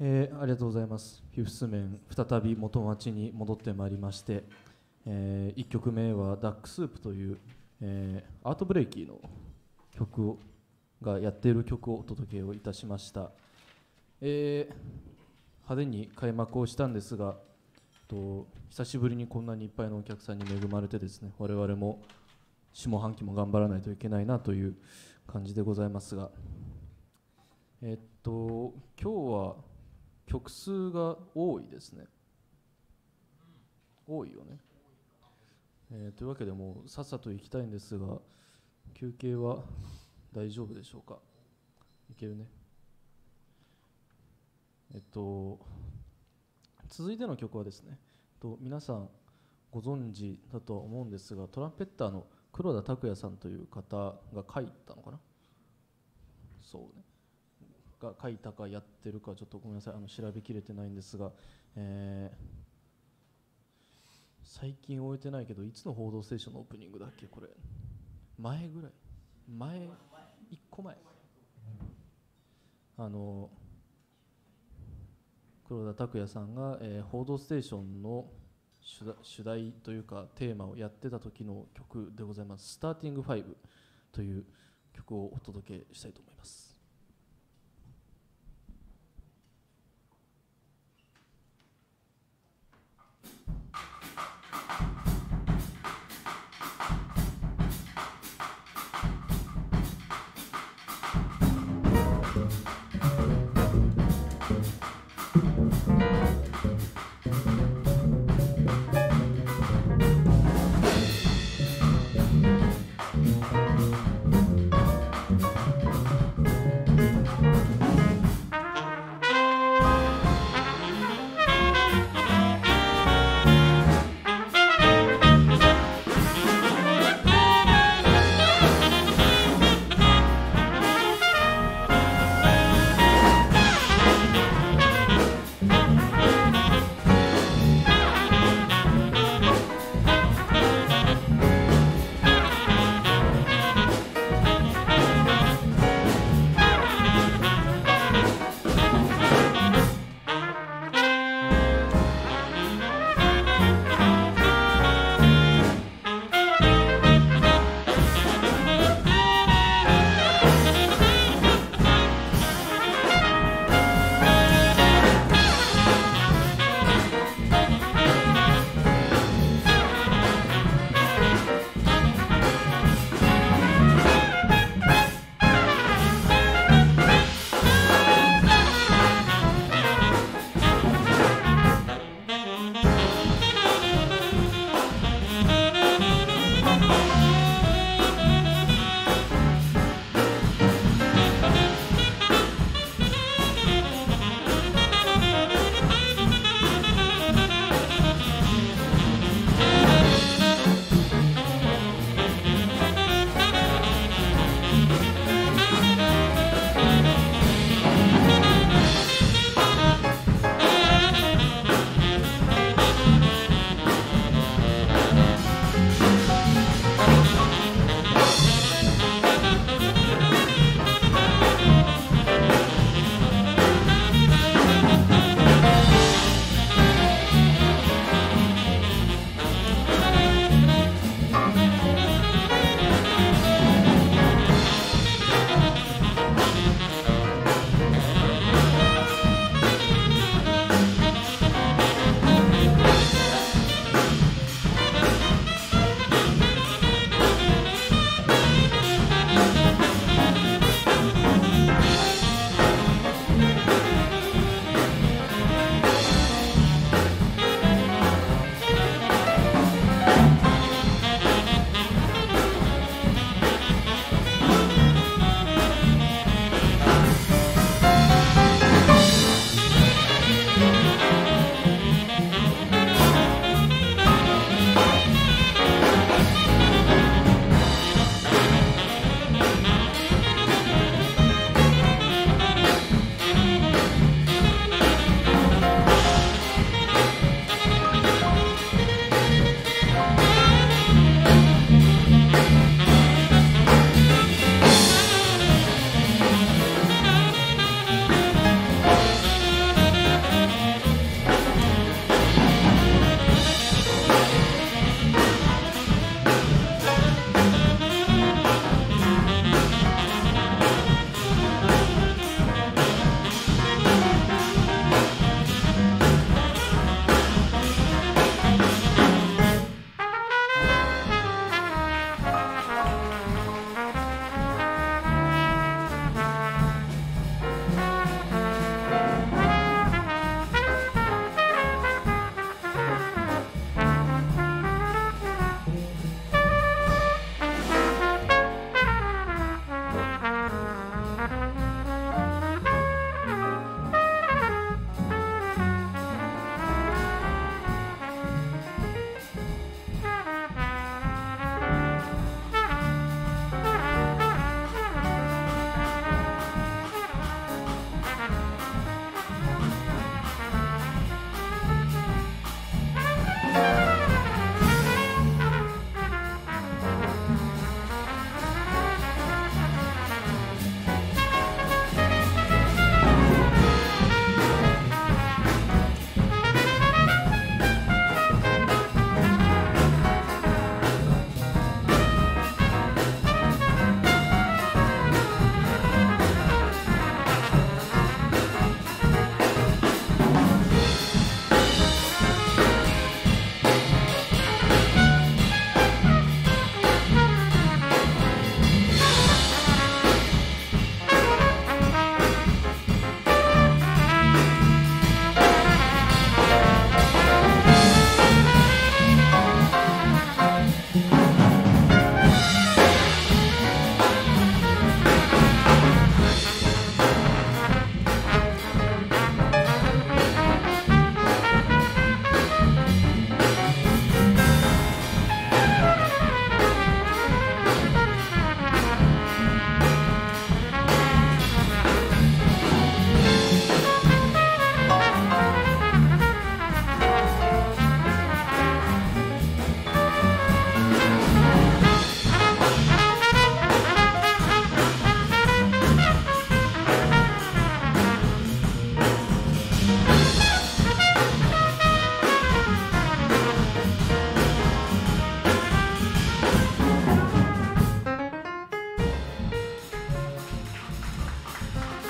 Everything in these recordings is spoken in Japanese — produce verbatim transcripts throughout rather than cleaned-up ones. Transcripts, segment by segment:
えーありがとうございます。フィフスメン再び元町に戻ってまいりまして、えいっきょくめはダックスープという、えーアートブレイキーの曲をがやっている曲をお届けをいたしました。えー派手に開幕をしたんですが、と久しぶりにこんなにいっぱいのお客さんに恵まれてですね、我々も下半期も頑張らないといけないなという感じでございますが、えっと今日は曲数が多いですね。多いよね。えーというわけでもうさっさと行きたいんですが、休憩は大丈夫でしょうか。いけるね。えっと続いての曲はですね、と皆さんご存知だとは思うんですが、トランペッターの黒田拓也さんという方が書いたのかな、そうね、が書いたかやってるかちょっとごめんなさい、あの調べきれてないんですが、えー最近終えてないけど、いつの報道ステーションのオープニングだっけ、これ前ぐらい、前いっこまえ、あの黒田拓也さんが、えー報道ステーションの主題、主題というかテーマをやってた時の曲でございます。スターティングファイブという曲をお届けしたいと思います。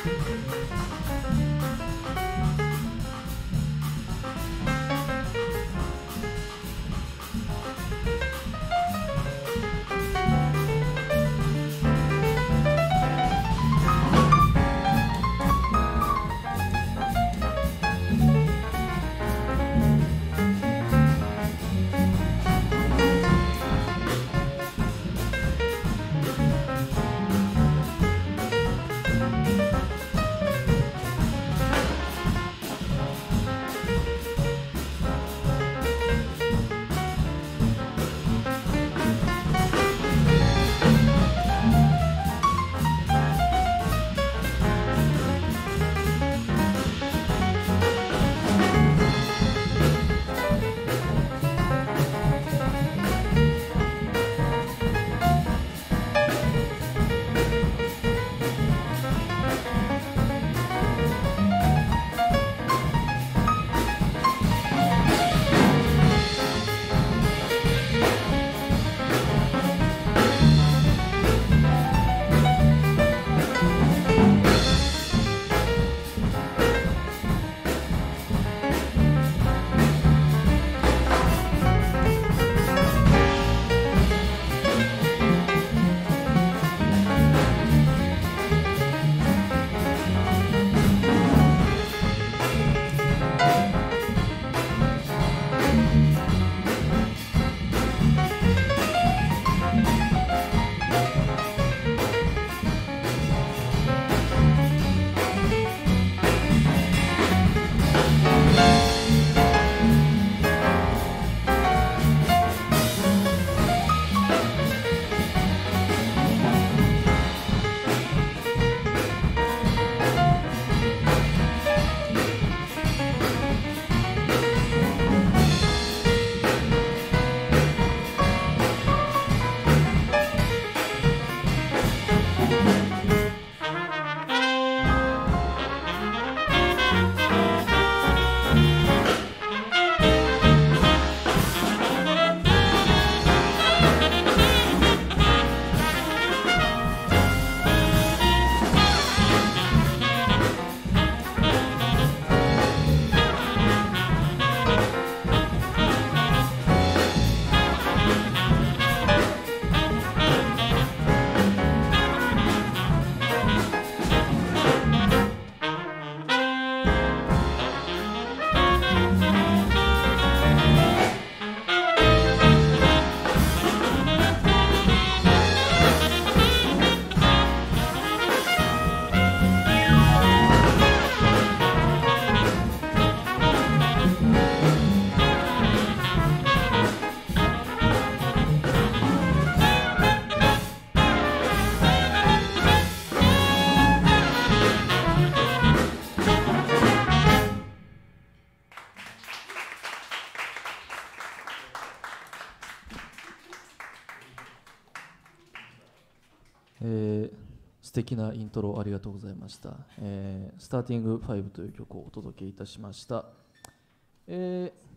えー、素敵なイントロありがとうございました。えー、スターティングファイブという曲をお届けいたしました。えー、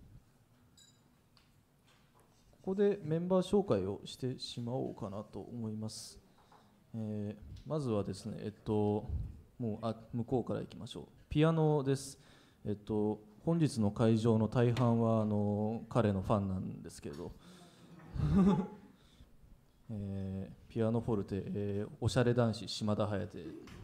ここでメンバー紹介をしてしまおうかなと思います。えー、まずはですね、えっと、もうあ向こうからいきましょう。ピアノです。えっと、本日の会場の大半はあの彼のファンなんですけれど、えー、ピアノフォルテ、えー、おしゃれ男子島田颯。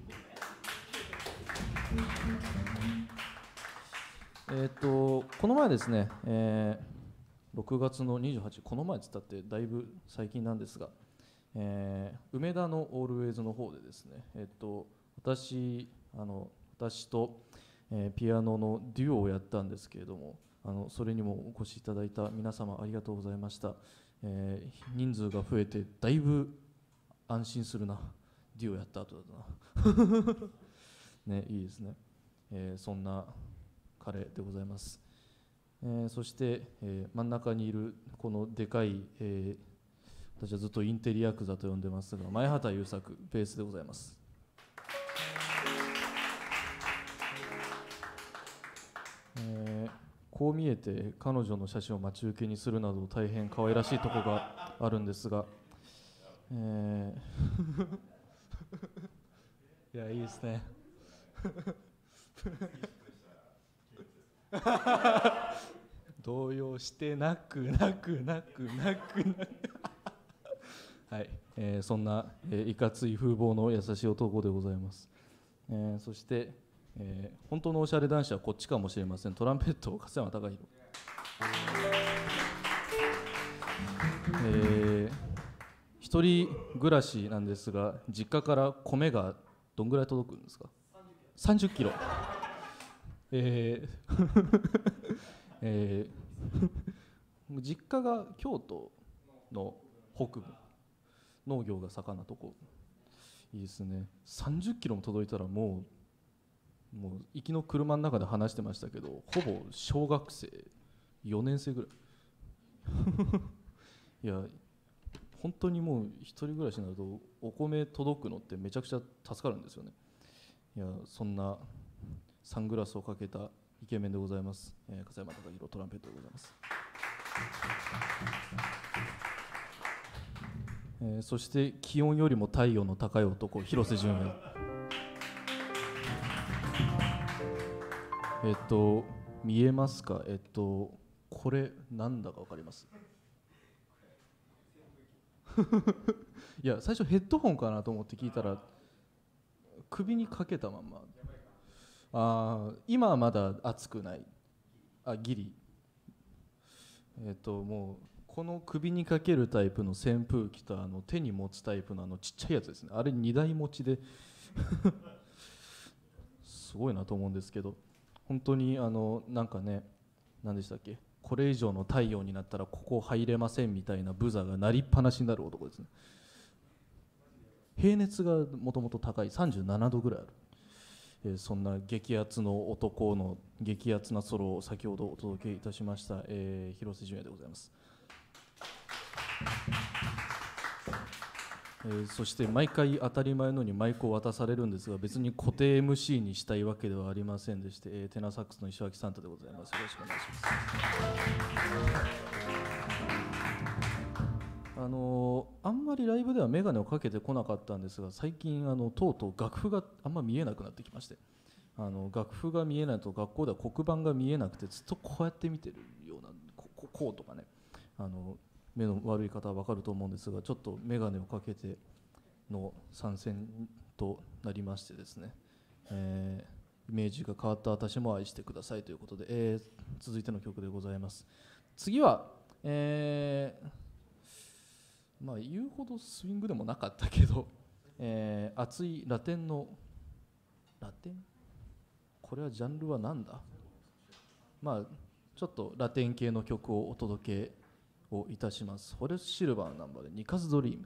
えっとこの前ですね、えー、ろくがつのにじゅうはち、この前つったってだいぶ最近なんですが、えー、梅田のオールウェイズの方でですね、えっと私あの私と、えー、ピアノのデュオをやったんですけれども、あのそれにもお越しいただいた皆様ありがとうございました。えー、人数が増えてだいぶ安心するな、デュオやった後だとなね、いいですね、えー、そんな彼でございます。えー、そして、えー、真ん中にいるこのでかい、えー、私はずっとインテリヤクザと呼んでますが、前畑優作ベースでございます。えー、こう見えて彼女の写真を待ち受けにするなど大変可愛らしいところがあるんですが、えー、いやいいですね。 動揺してなくなくなくなくなくはい、えー、そんな、えー、いかつい風貌の優しい男でございます、えー、そして、えー、本当のおしゃれ男子はこっちかもしれません。トランペット勝山隆弘、えー、一人暮らしなんですが、実家から米がどんぐらい届くんですか？さんじゅっキロえーえー、実家が京都の北部、農業が盛んなとこ、いいですね。さんじゅっキロも届いたらもうもう行きの車の中で話してましたけど、ほぼ小学生よねん生ぐらいいや本当にもう一人暮らしになるとお米届くのってめちゃくちゃ助かるんですよね。いやそんなサングラスをかけたイケメンでございます、えー、勝山隆弘トランペットでございます、えー、そして気温よりも太陽の高い男、広瀬淳也。えっと見えますか？えっとこれなんだか分かりますいや最初ヘッドホンかなと思って聞いたら首にかけたまま、あ今はまだ熱くない、あギリ、えっともうこの首にかけるタイプの扇風機とあの手に持つタイプのあのちっちゃいやつですね、あれにだい持ちですごいなと思うんですけど、本当にあのなんかね、何でしたっけ、これ以上の太陽になったらここ入れませんみたいなブザーが鳴りっぱなしになる男ですね。平熱がもともと高いさんじゅうななどぐらいある、えー、そんな激アツの男の激アツなソロを先ほどお届けいたしました、えー、広瀬淳也でございます、えー、そして毎回当たり前のようにマイクを渡されるんですが、別に固定 エムシー にしたいわけではありませんでして、えー、テナーサックスの石脇サンタでございます。よろしくお願いしますあのー、あんまりライブでは眼鏡をかけてこなかったんですが、最近あのとうとう楽譜があんま見えなくなってきまして、あの楽譜が見えないと学校では黒板が見えなくてずっとこうやって見てるような、こここうとかね、あの目の悪い方は分かると思うんですが、ちょっと眼鏡をかけての参戦となりましてですね、えー、イメージが変わった私も愛してくださいということで、えー、続いての曲でございます。次は、えーまあ、言うほどスイングでもなかったけど、えー、熱いラテンのラテン、これはジャンルは何だ、まあちょっとラテン系の曲をお届けをいたします。フォレスト・シルバーのナンバーでニカズ・ドリーム。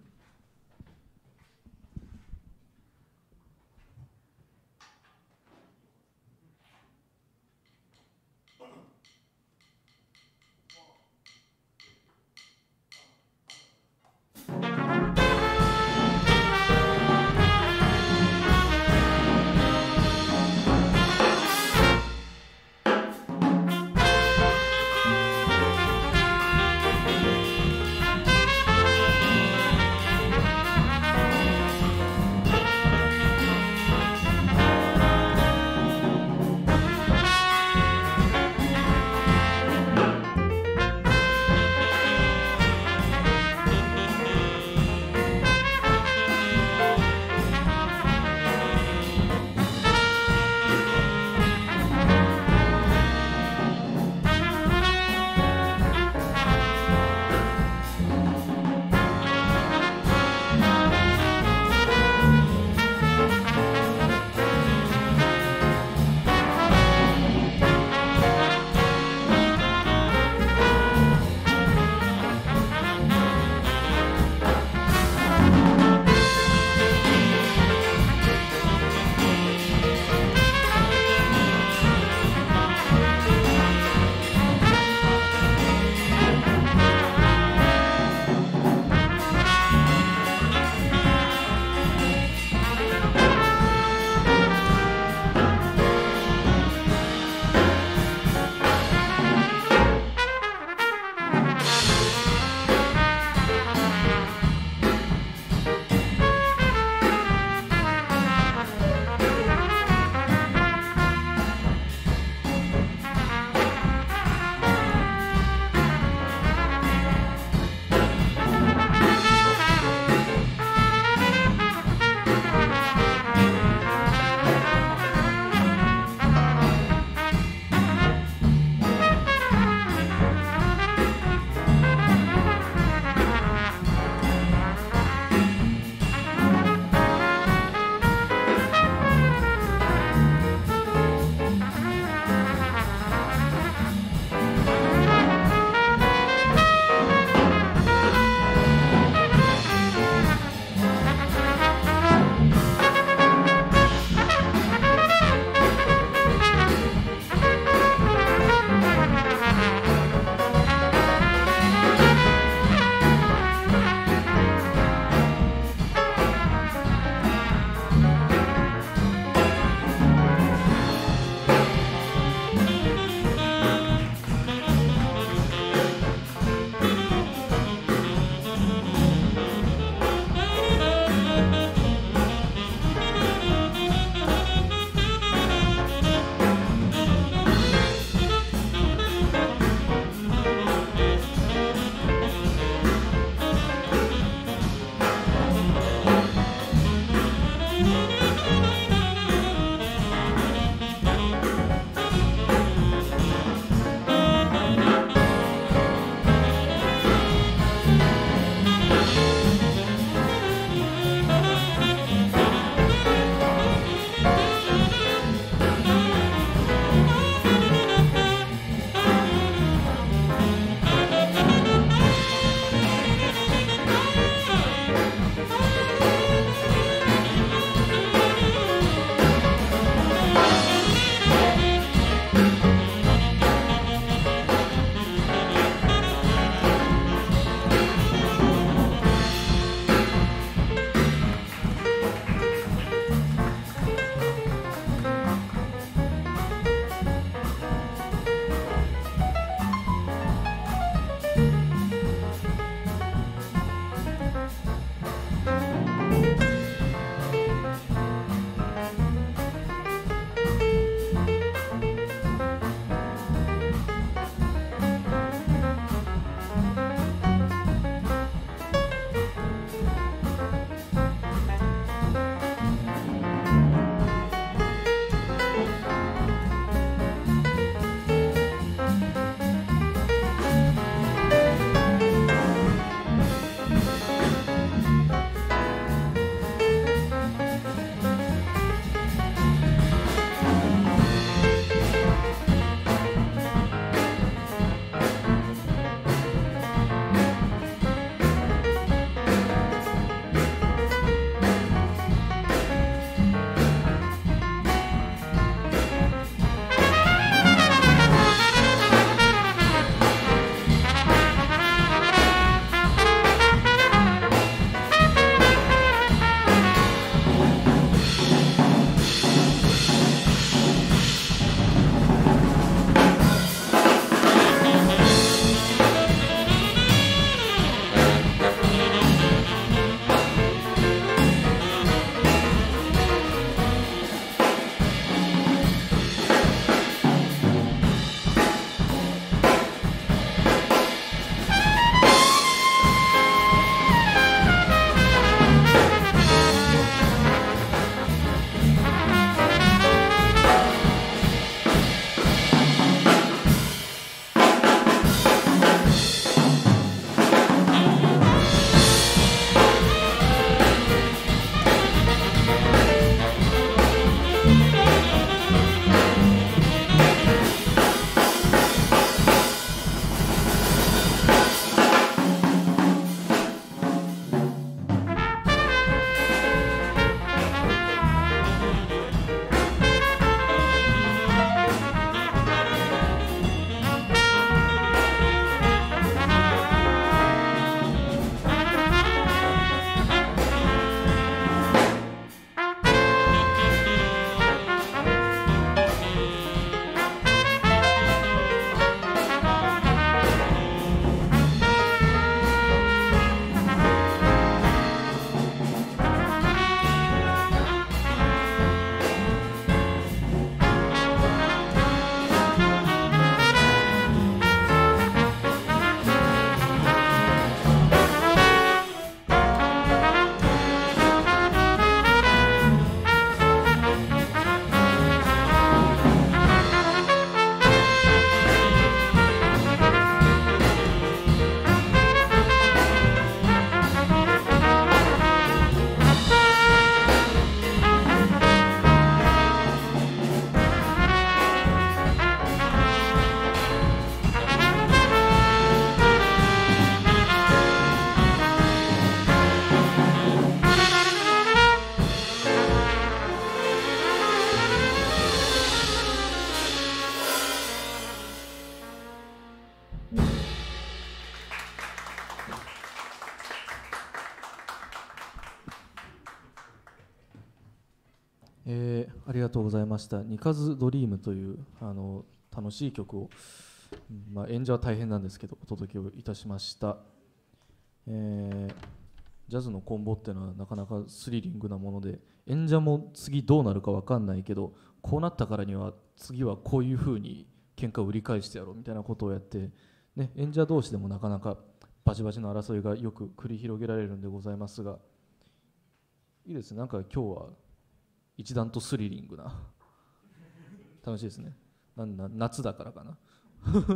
えーありがとうございました。ニカズドリームというあの楽しい曲を、まあ、演者は大変なんですけどお届けをいたしました。えージャズのコンボっていうのはなかなかスリリングなもので、演者も次どうなるか分かんないけど、こうなったからには次はこういう風に喧嘩を売り返してやろうみたいなことをやって、ね、演者同士でもなかなかバチバチの争いがよく繰り広げられるんでございますが、いいですね、なんか今日は一段とスリリングな楽しいですね。なんな夏だからかな。いや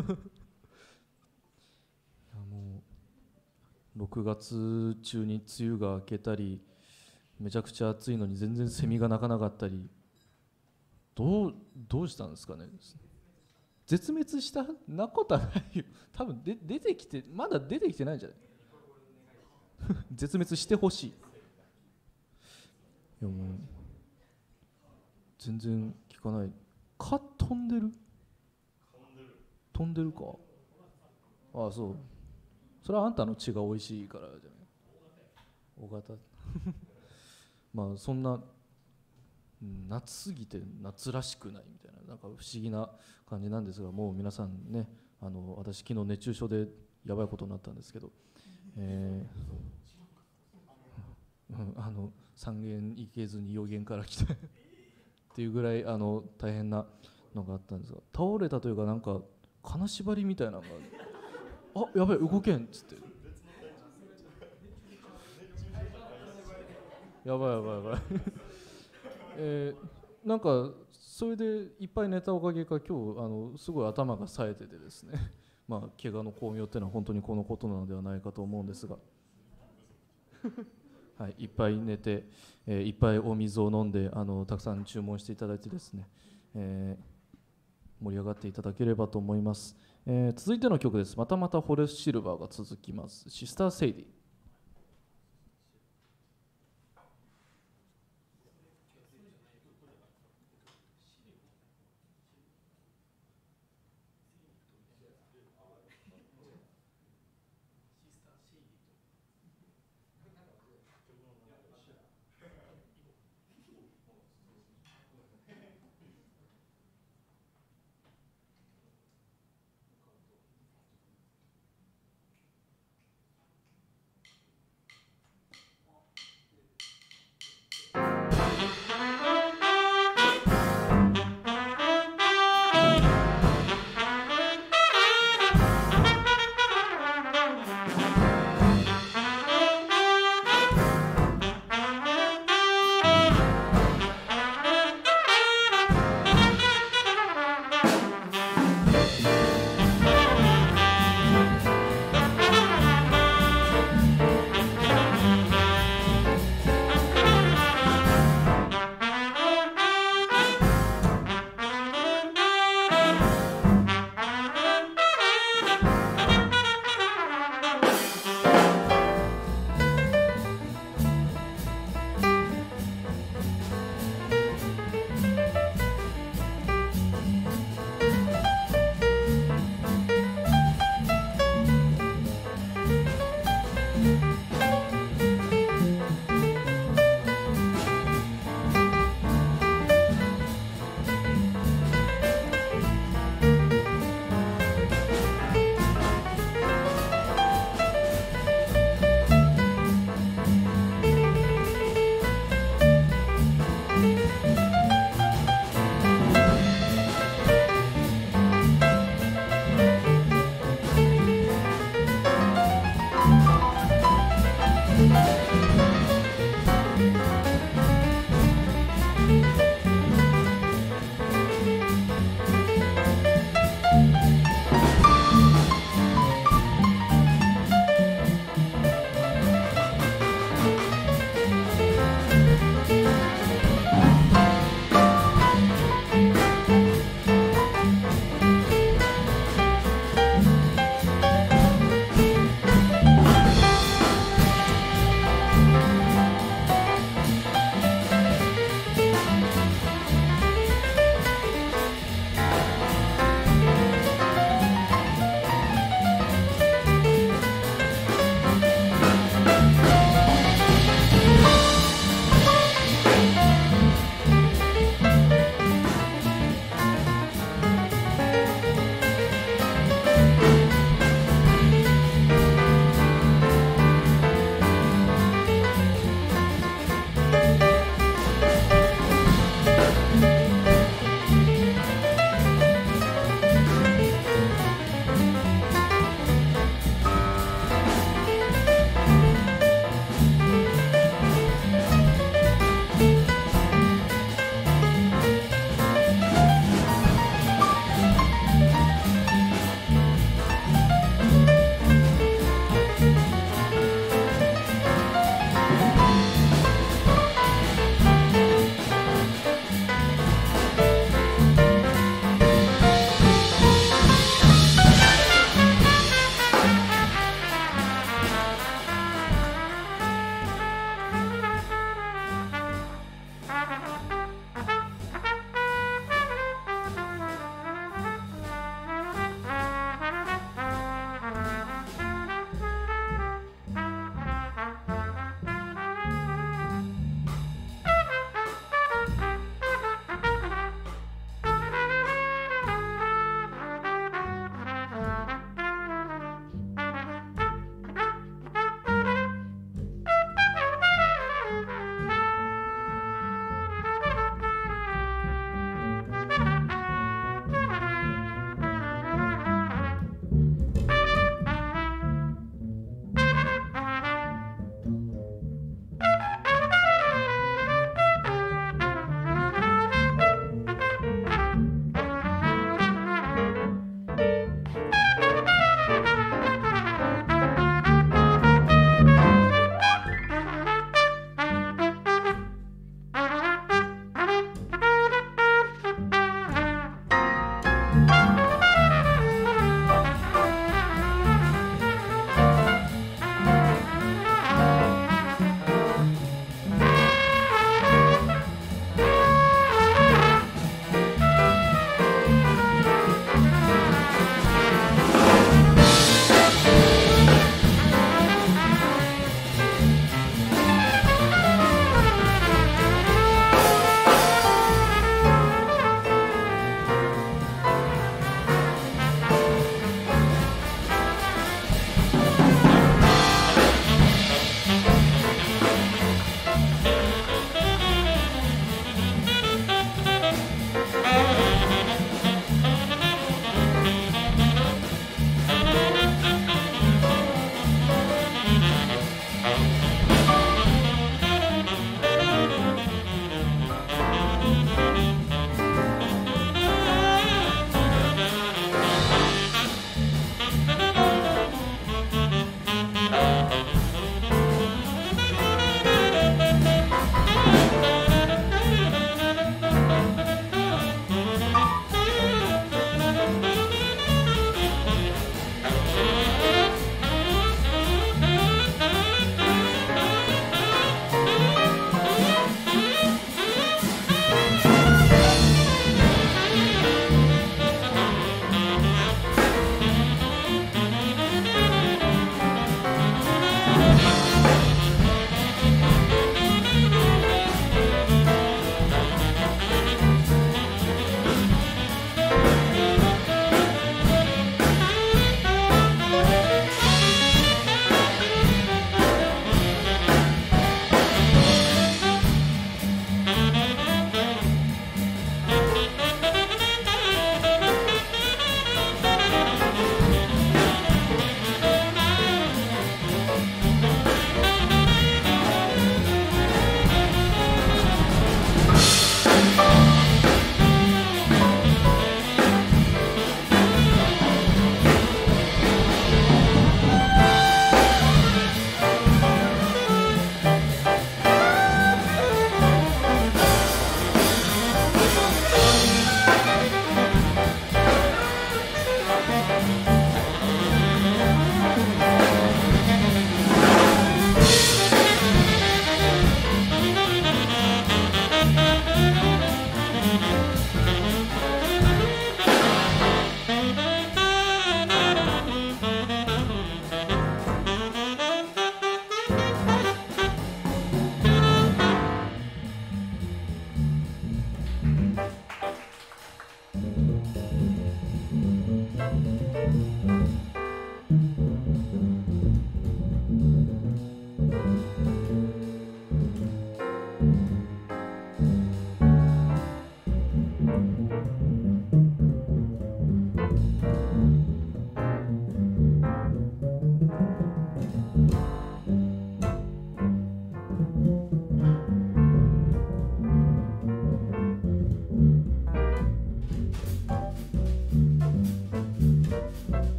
もうろくがつ中に梅雨が明けたり、めちゃくちゃ暑いのに全然セミが鳴かなかったり、どうどうしたんですかね。絶滅したなことはないよ。多分で出てきて、まだ出てきてないんじゃない。絶滅してほしい。いやもう全然聞かない。蚊飛んでる飛んでるか。ああそう、それはあんたの血が美味しいからじゃない。大型。まあそんな、うん、夏すぎて夏らしくないみたいな、なんか不思議な感じなんですが、もう皆さんね、あの私昨日熱中症でやばいことになったんですけど、えーうん、あの三軒行けずに四軒から来たっていうぐらいあの大変なのがあったんですが、倒れたというかなんか金縛りみたいなのがあやばい動けんっつって、やばいやばいやばいえー、なんかそれでいっぱい寝たおかげか今日あのすごい頭が冴えててですねまあ怪我の巧妙っていうのは本当にこのことなのではないかと思うんですがはい、いっぱい寝て、えーいっぱいお水を飲んであのたくさん注文していただいてですね、えー盛り上がっていただければと思います。えー続いての曲です。またまたフォレス・シルバーが続きます。シスター・セイディ。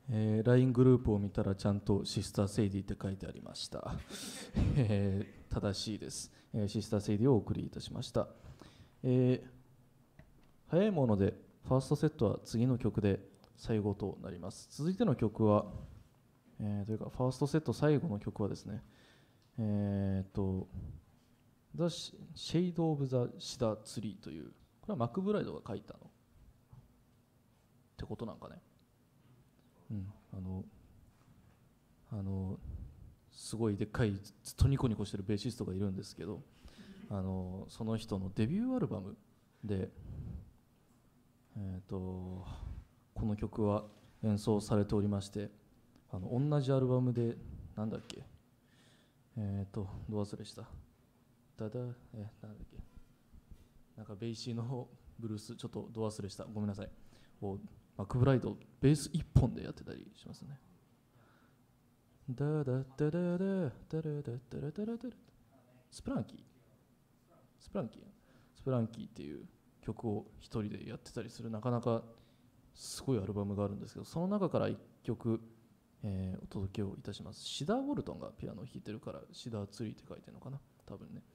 えー、ライン グループを見たらちゃんとシスターセイディって書いてありました、えー、正しいです、えー、シスターセイディをお送りいたしました、えー、早いものでファーストセットは次の曲で最後となります。続いての曲は、えー、というかファーストセット最後の曲はですね、えーと The Shade of the Shida Tree という、これはマクブライドが書いたのってことなんかね。うん、あのあのすごいでっかいずっとニコニコしてるベーシストがいるんですけど、あのその人のデビューアルバムで、えー、とこの曲は演奏されておりまして、あの同じアルバムでなんだっけ、えっ、ー、とど忘れしただだえなんだっけなんかベイシーのブルースちょっとど忘れしたごめんなさいをマクブライドベース一本でやってたりしますね。ダダダダダダダダダダダダダスプランキースプランキースプランキーっていう曲を一人でやってたりするなかなかすごいアルバムがあるんですけど、その中から一曲、えー、お届けをいたします。シダー・ウォルトンがピアノを弾いてるからシダーツリーって書いてるのかな多分ね。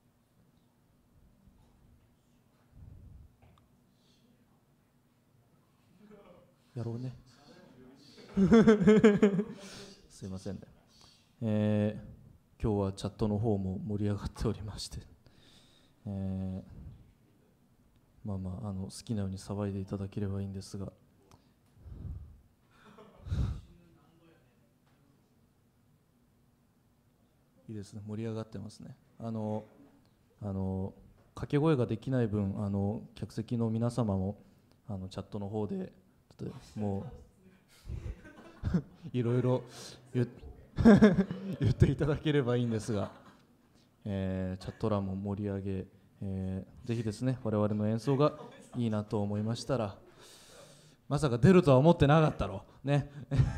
やろうねすいませんね、えー、今日はチャットの方も盛り上がっておりまして、えー、まあまあ、あの好きなように騒いでいただければいいんですがいいですね、盛り上がってますね。あのあの掛け声ができない分、あの客席の皆様もあのチャットの方でもういろいろ言っていただければいいんですが、えー、チャット欄も盛り上げ、えー、ぜひですね我々の演奏がいいなと思いましたら、まさか出るとは思ってなかったろね、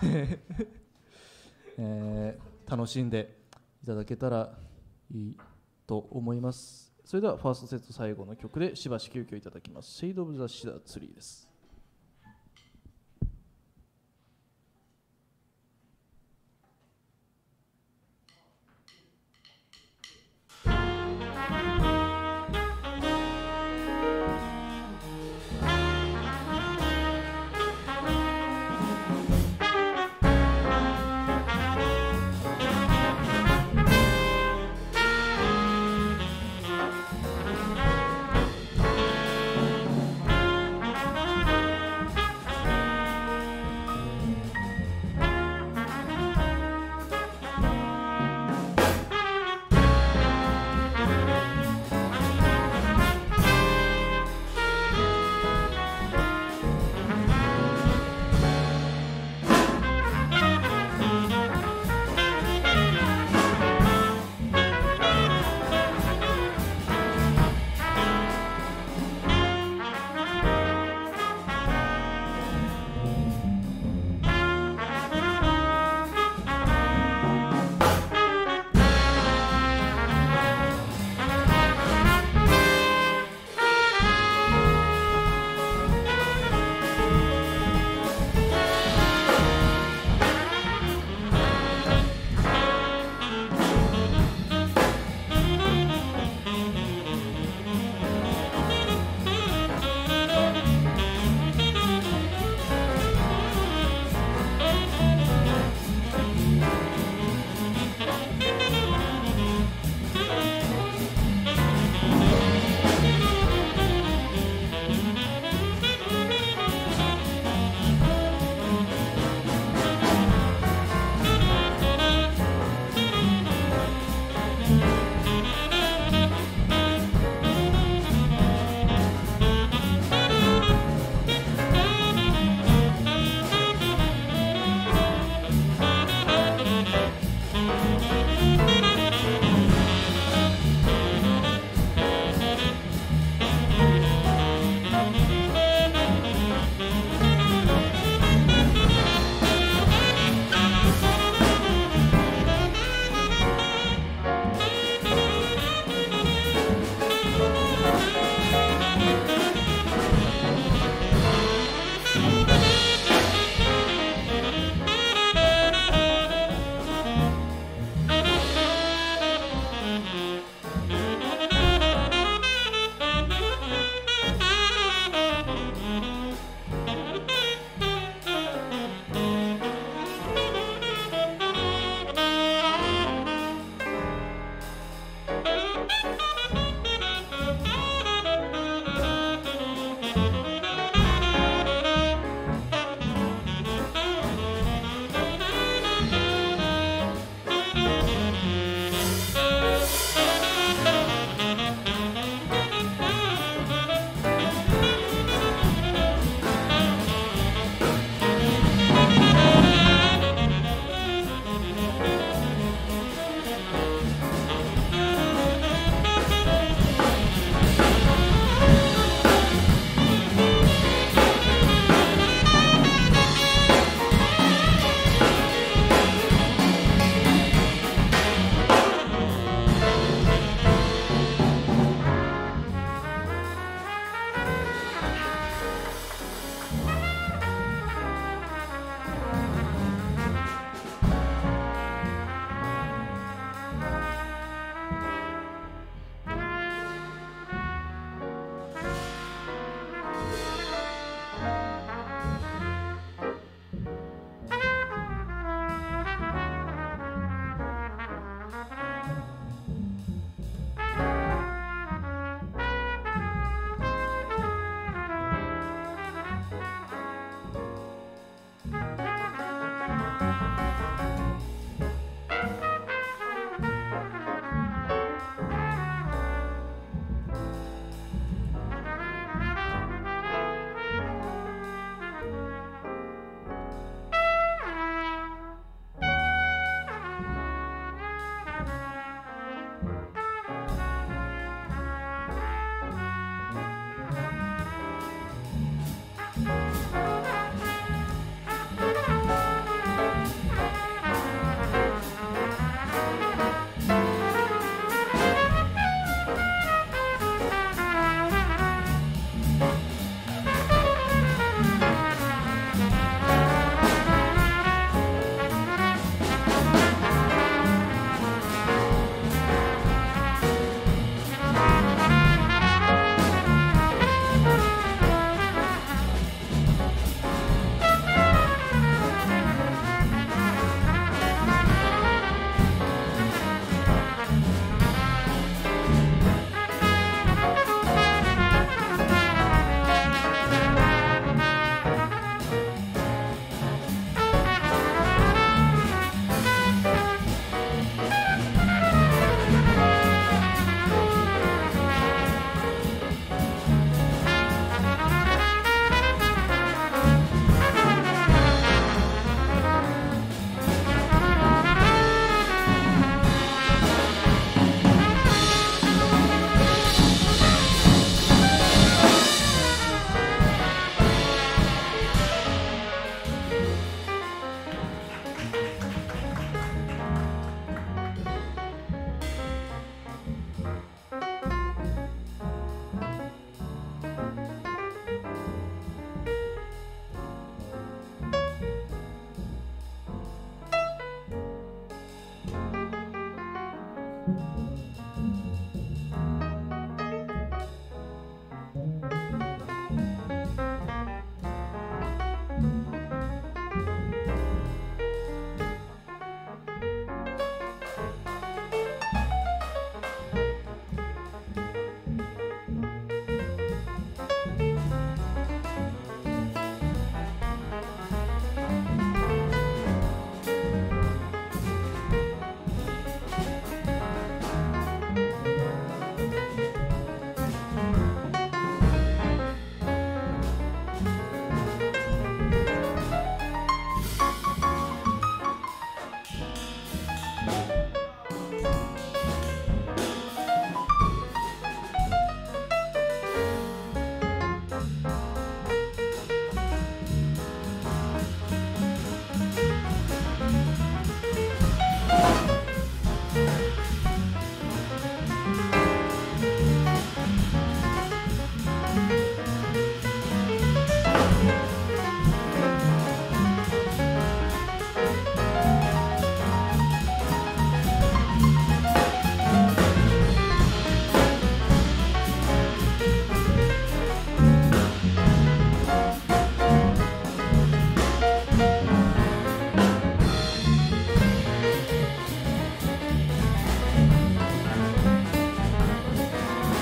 えー、楽しんでいただけたらいいと思います。それではファーストセット最後の曲でしばし休憩いただきます。 Shade of the Shida Tree です。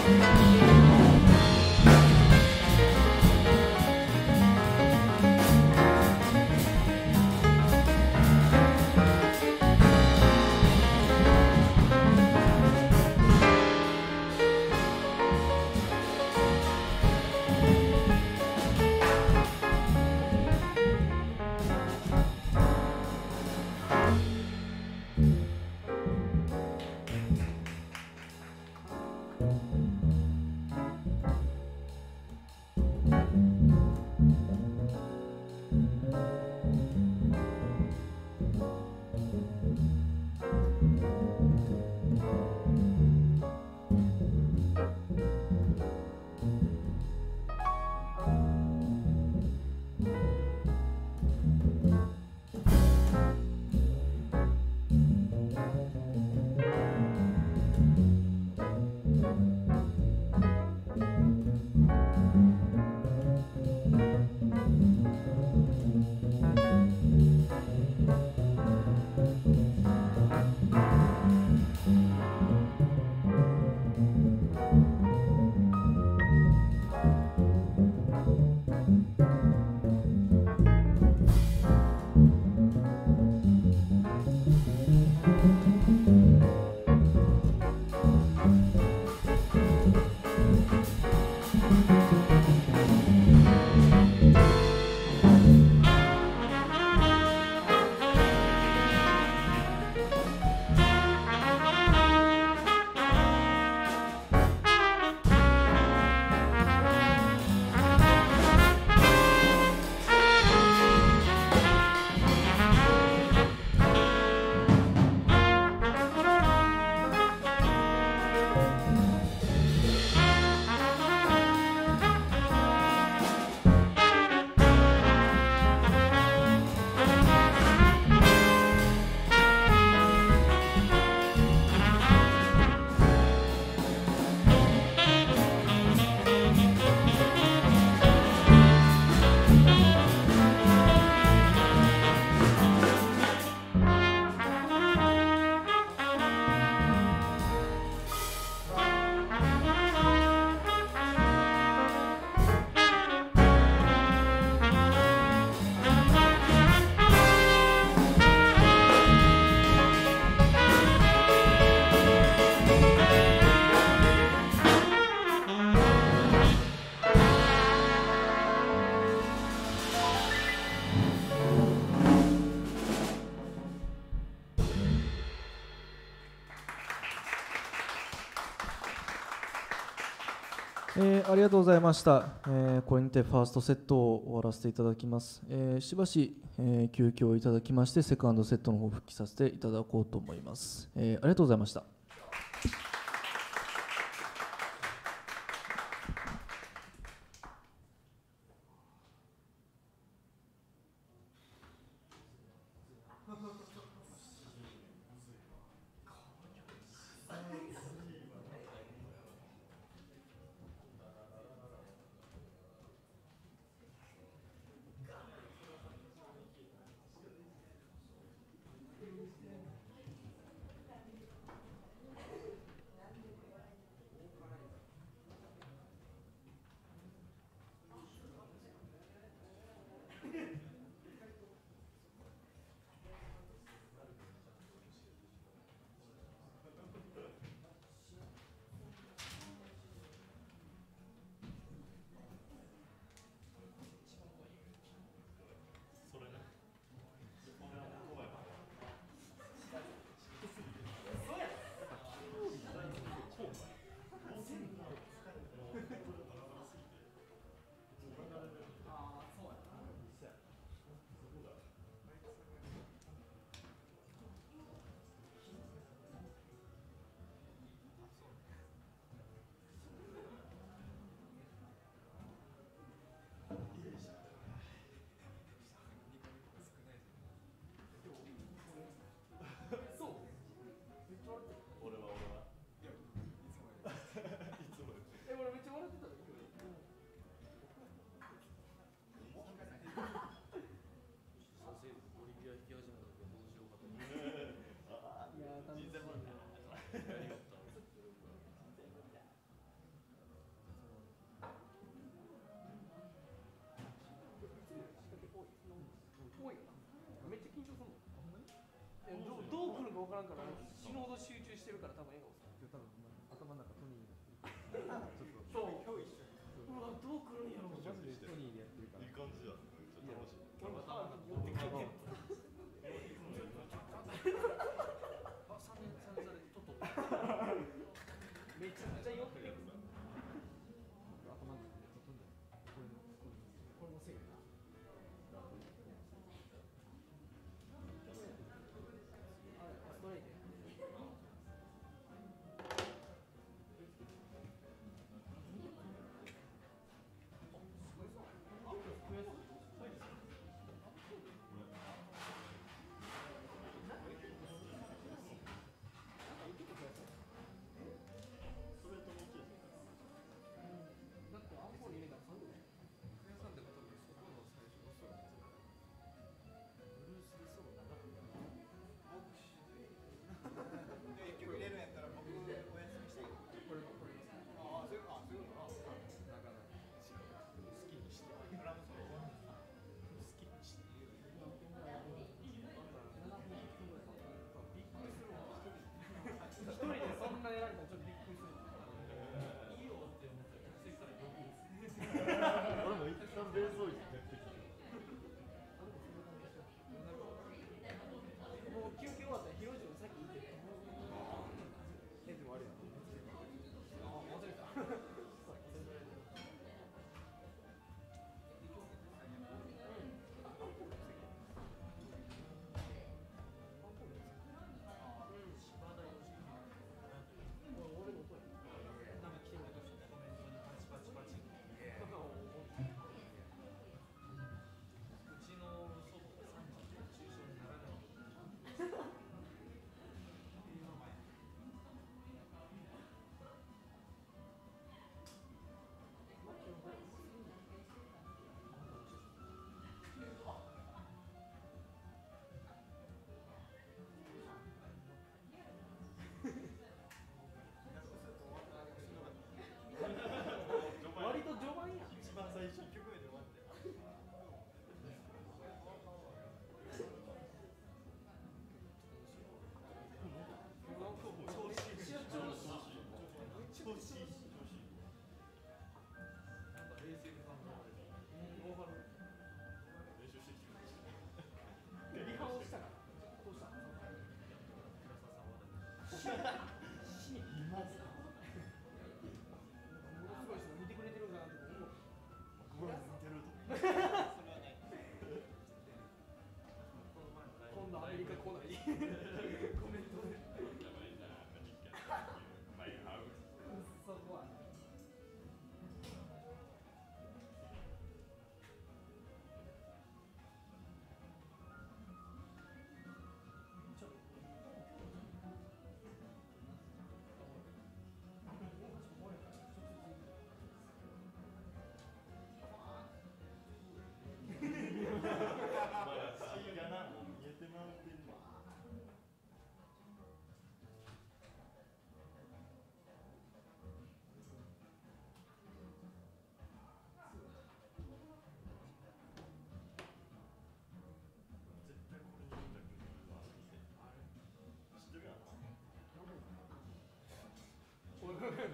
えーありがとうございました、えーこれにてファーストセットを終わらせていただきます、えーしばし、えー休憩いただきましてセカンドセットの方を復帰させていただこうと思います、えーありがとうございました。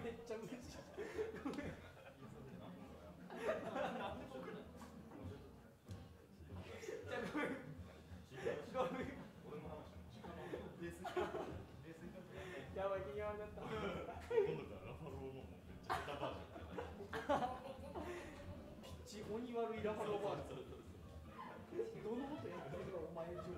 めっちゃ無視した。ごめん。じゃあごめん。ごめん。やばい、気が悪かった。今度からラファローのめっちゃ下手バージョン。ピッチ鬼悪いラファローバージョン。どのことやってるのお前中。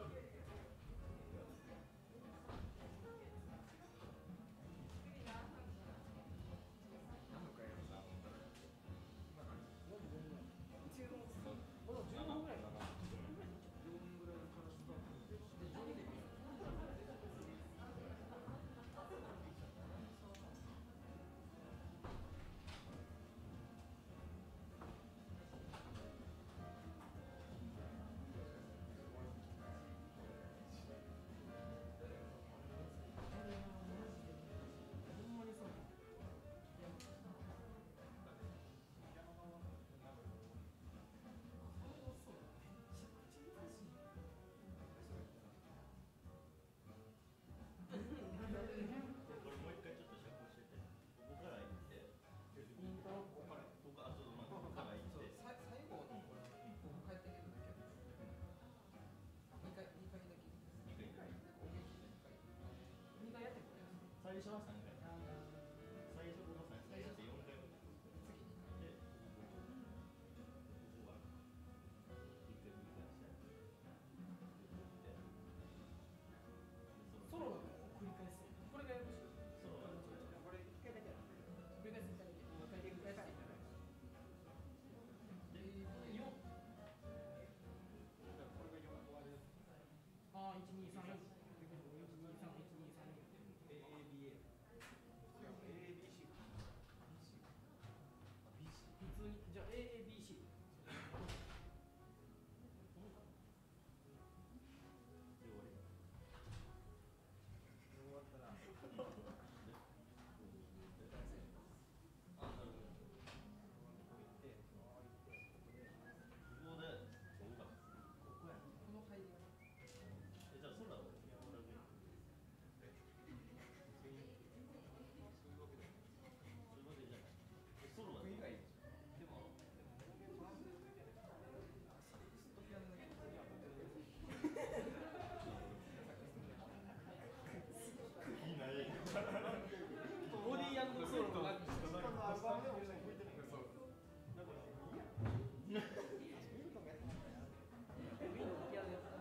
最初はさんかい。最初ここさんかいやってよんかいめ。次にで、ここが一回繰り返して、 ソロの繰り返す。これがよろしい。 ソロはこれ一回だけやる。繰り返す一回だけ。もう一回繰り返す。で、よん。これがよん終わる。ああ、いち、に、さん、よん。いち、に、さん、いち、に、さん、よん。エービーエー。エービーシー。普通に、じゃあ エービーシー。終わったら。ボディー&ソロのラックしたアルバムでも向いてないそうだからいいや見るのがやった見るのがやった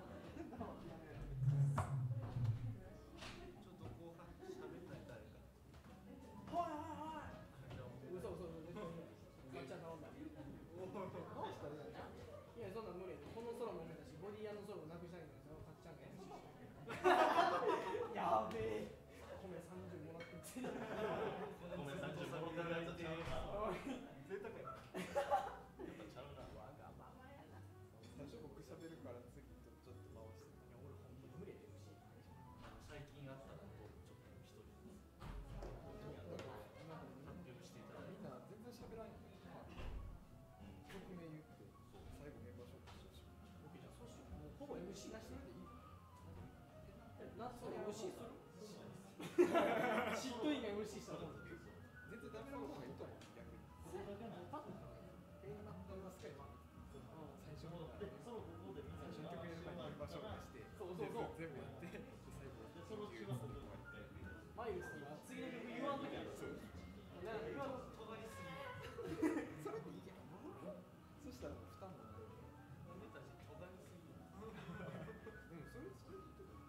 ちょっと後半喋ったり誰かはいはいはい嘘嘘嘘かっちゃん頼んだどうしたらいいいやそんなん無理このソロもめたしボディー&ソロをなくしたいんだけどかっちゃんがやるしやべえ米さんじゅうもらってて米さんじゅうもらってるやつちゃうな贅沢やなやっぱちゃうなわがままやな最初僕喋るから次とちょっと回していや俺ほんまに無理やで エムシー最近あったらこうちょっと一人発表していただいてみんな全然喋らんよね曲名言って最後メンバー紹介してほしいそうしようもうほぼ エムシー なしでいいなそれ エムシー するしっとりが エムシー したら全然ダメな方がいいと思う逆にそれだけのパッと映画のマスカイマ最初のでそのここでみんな最初の曲やる前にメンバー紹介してそうそうそう全部やって最後でその中は僕が一回マイルスが次の曲言わんときあるそうだから今の尖りすぎそれでいいけどそしたら負担もない俺たち尖りすぎうんそれそれでいいと思う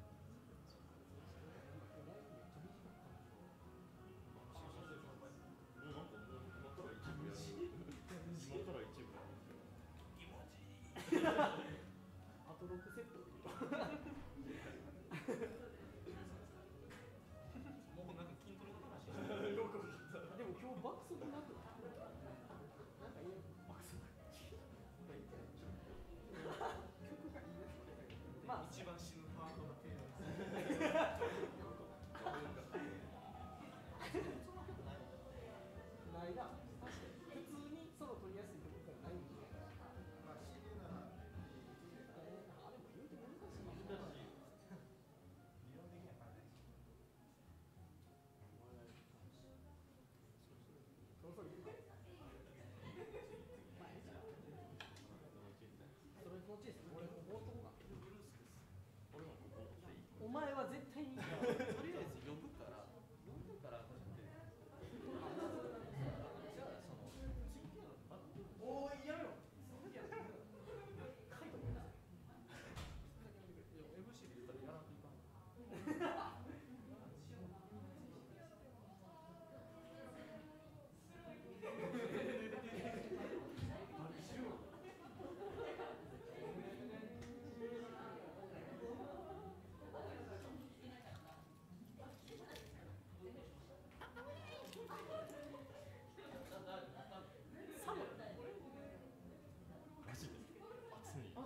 もうなんかもう今から一部やる今から一部やる気持ちいいあとろくセットでいいもうなんか筋トレの話してるでも今日爆速なくなんかいい爆速曲がいいですまあ一番死ぬパートのテーマですないな、確かに普通にソロ取りやすいところからないんじゃないかな。まあ、シゲなら、あれも言うて難しい。難しい。理論的には難しい。 前は絶対にとりあえず呼ぶから呼ぶからってじゃあそのおーいやめろいや書いてもらえエムシー で言ったらやらんといかんマジで暑い。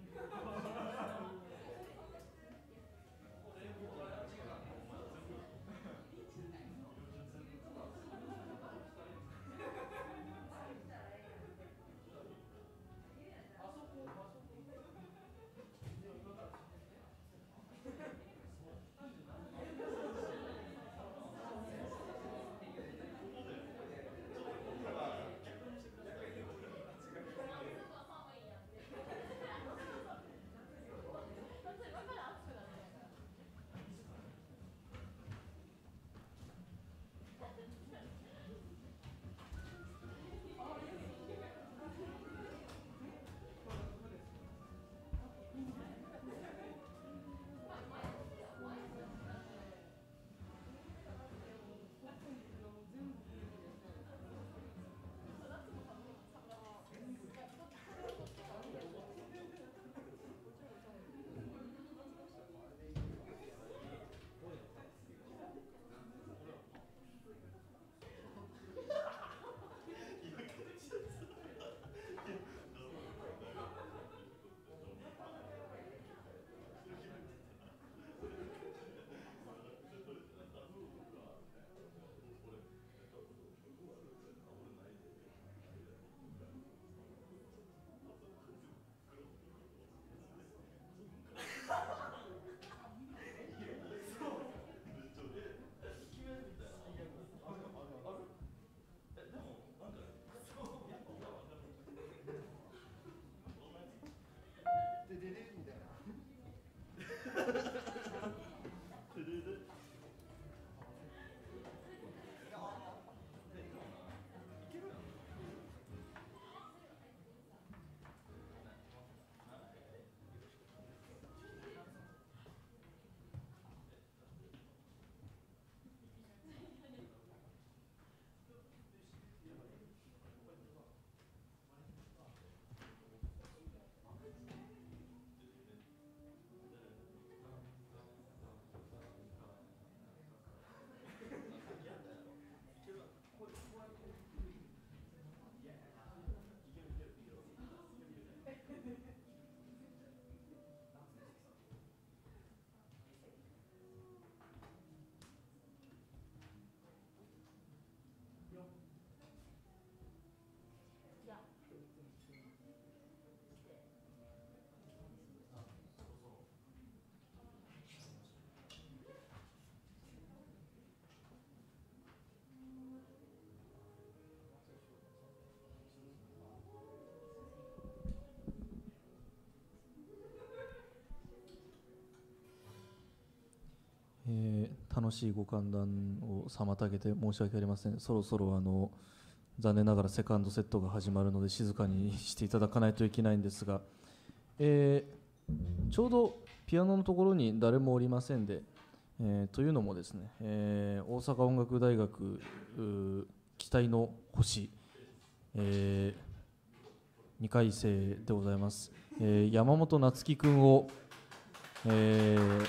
えー楽しいご歓談を妨げて申し訳ありません。そろそろあの残念ながらセカンドセットが始まるので静かにしていただかないといけないんですが、えーちょうどピアノのところに誰もおりませんで、えーというのもですね、えー大阪音楽大学うー期待の星、えにかい生でございます、えー山本夏樹君を、えー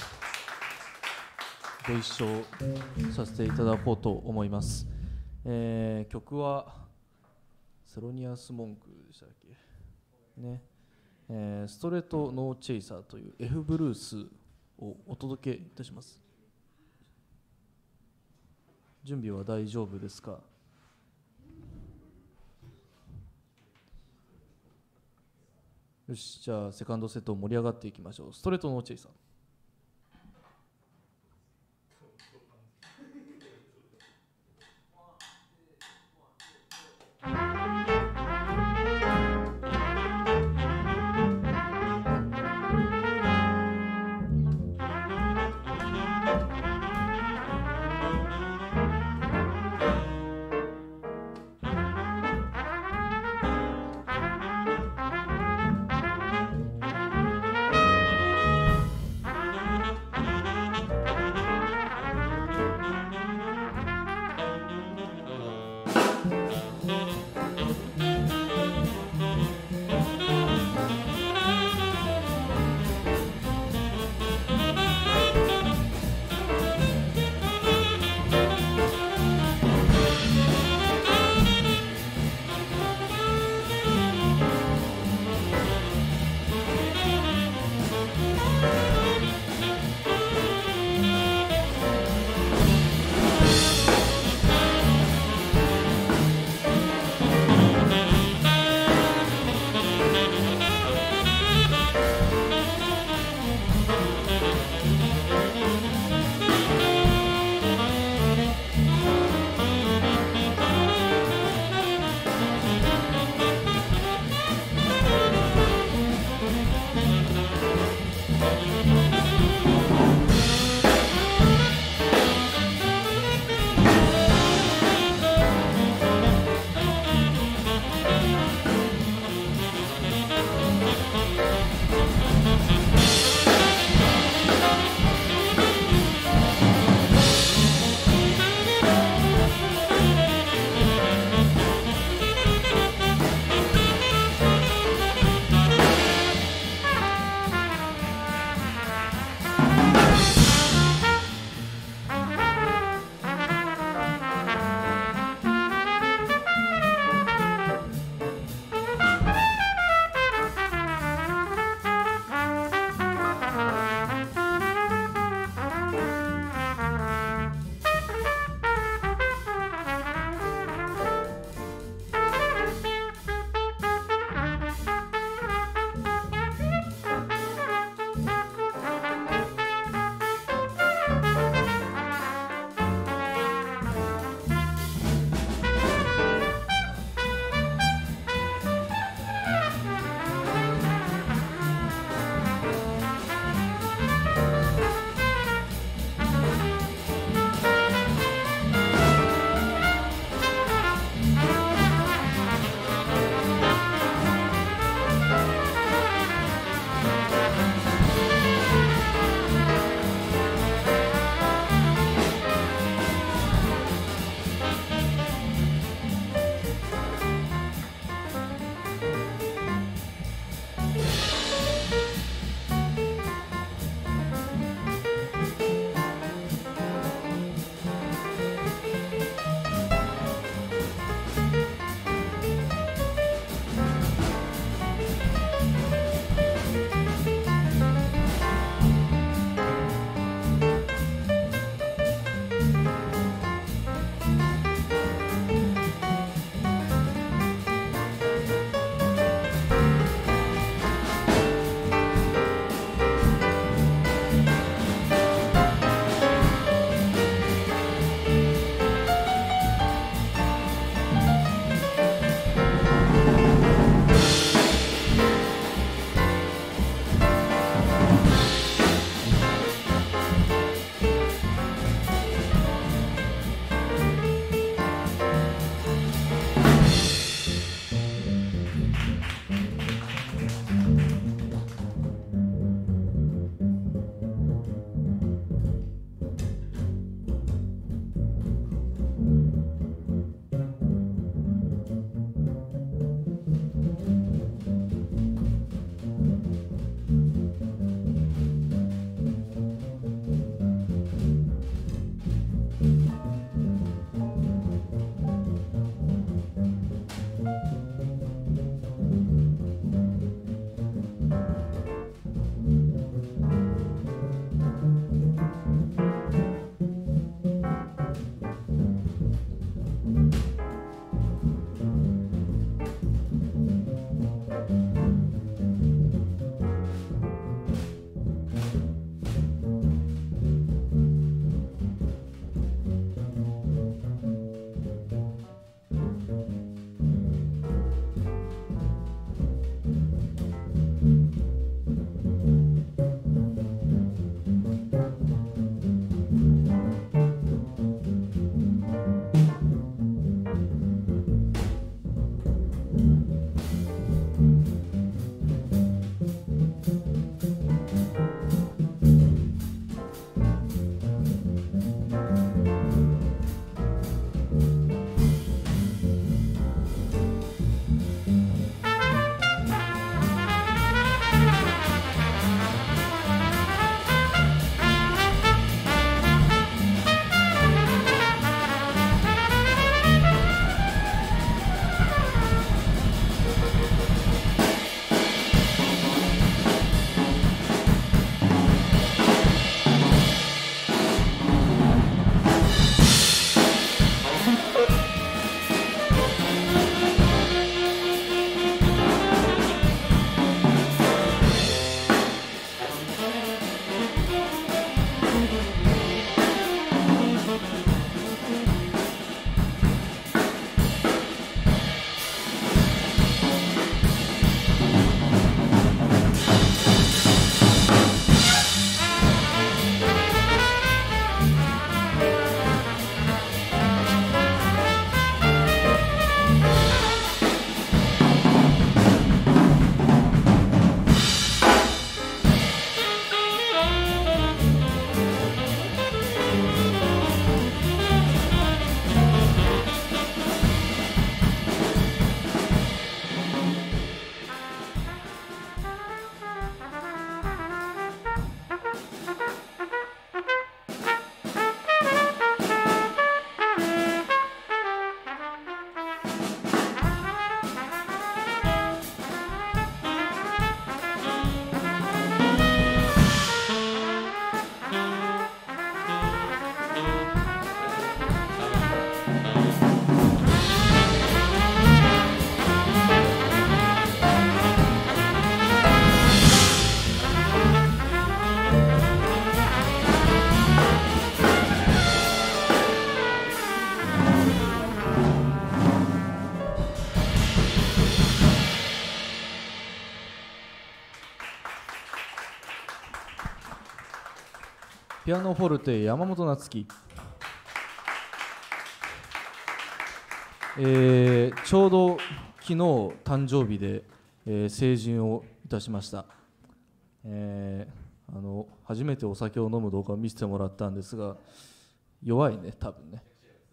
ご一緒させていただこうと思います。えー曲はセロニアス文句でしたっけね、えーストレートノーチェイサーという F ブルースをお届けいたします。準備は大丈夫ですか？よし、じゃあセカンドセット盛り上がっていきましょう。ストレートノーチェイサー。 「 ピアノフォルテ山本夏樹、えー、ちょうど昨日誕生日で、えー、成人をいたしました。えー、あの初めてお酒を飲む動画を見せてもらったんですが、弱いね多分ね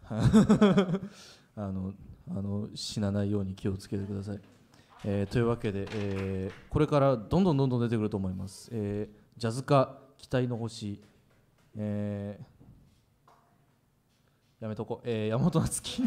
あのあの死なないように気をつけてください。えー、というわけで、えー、これからどんどんどんどん出てくると思います。えー、ジャズ歌期待の星、えー、やめとこ、えー、山本夏樹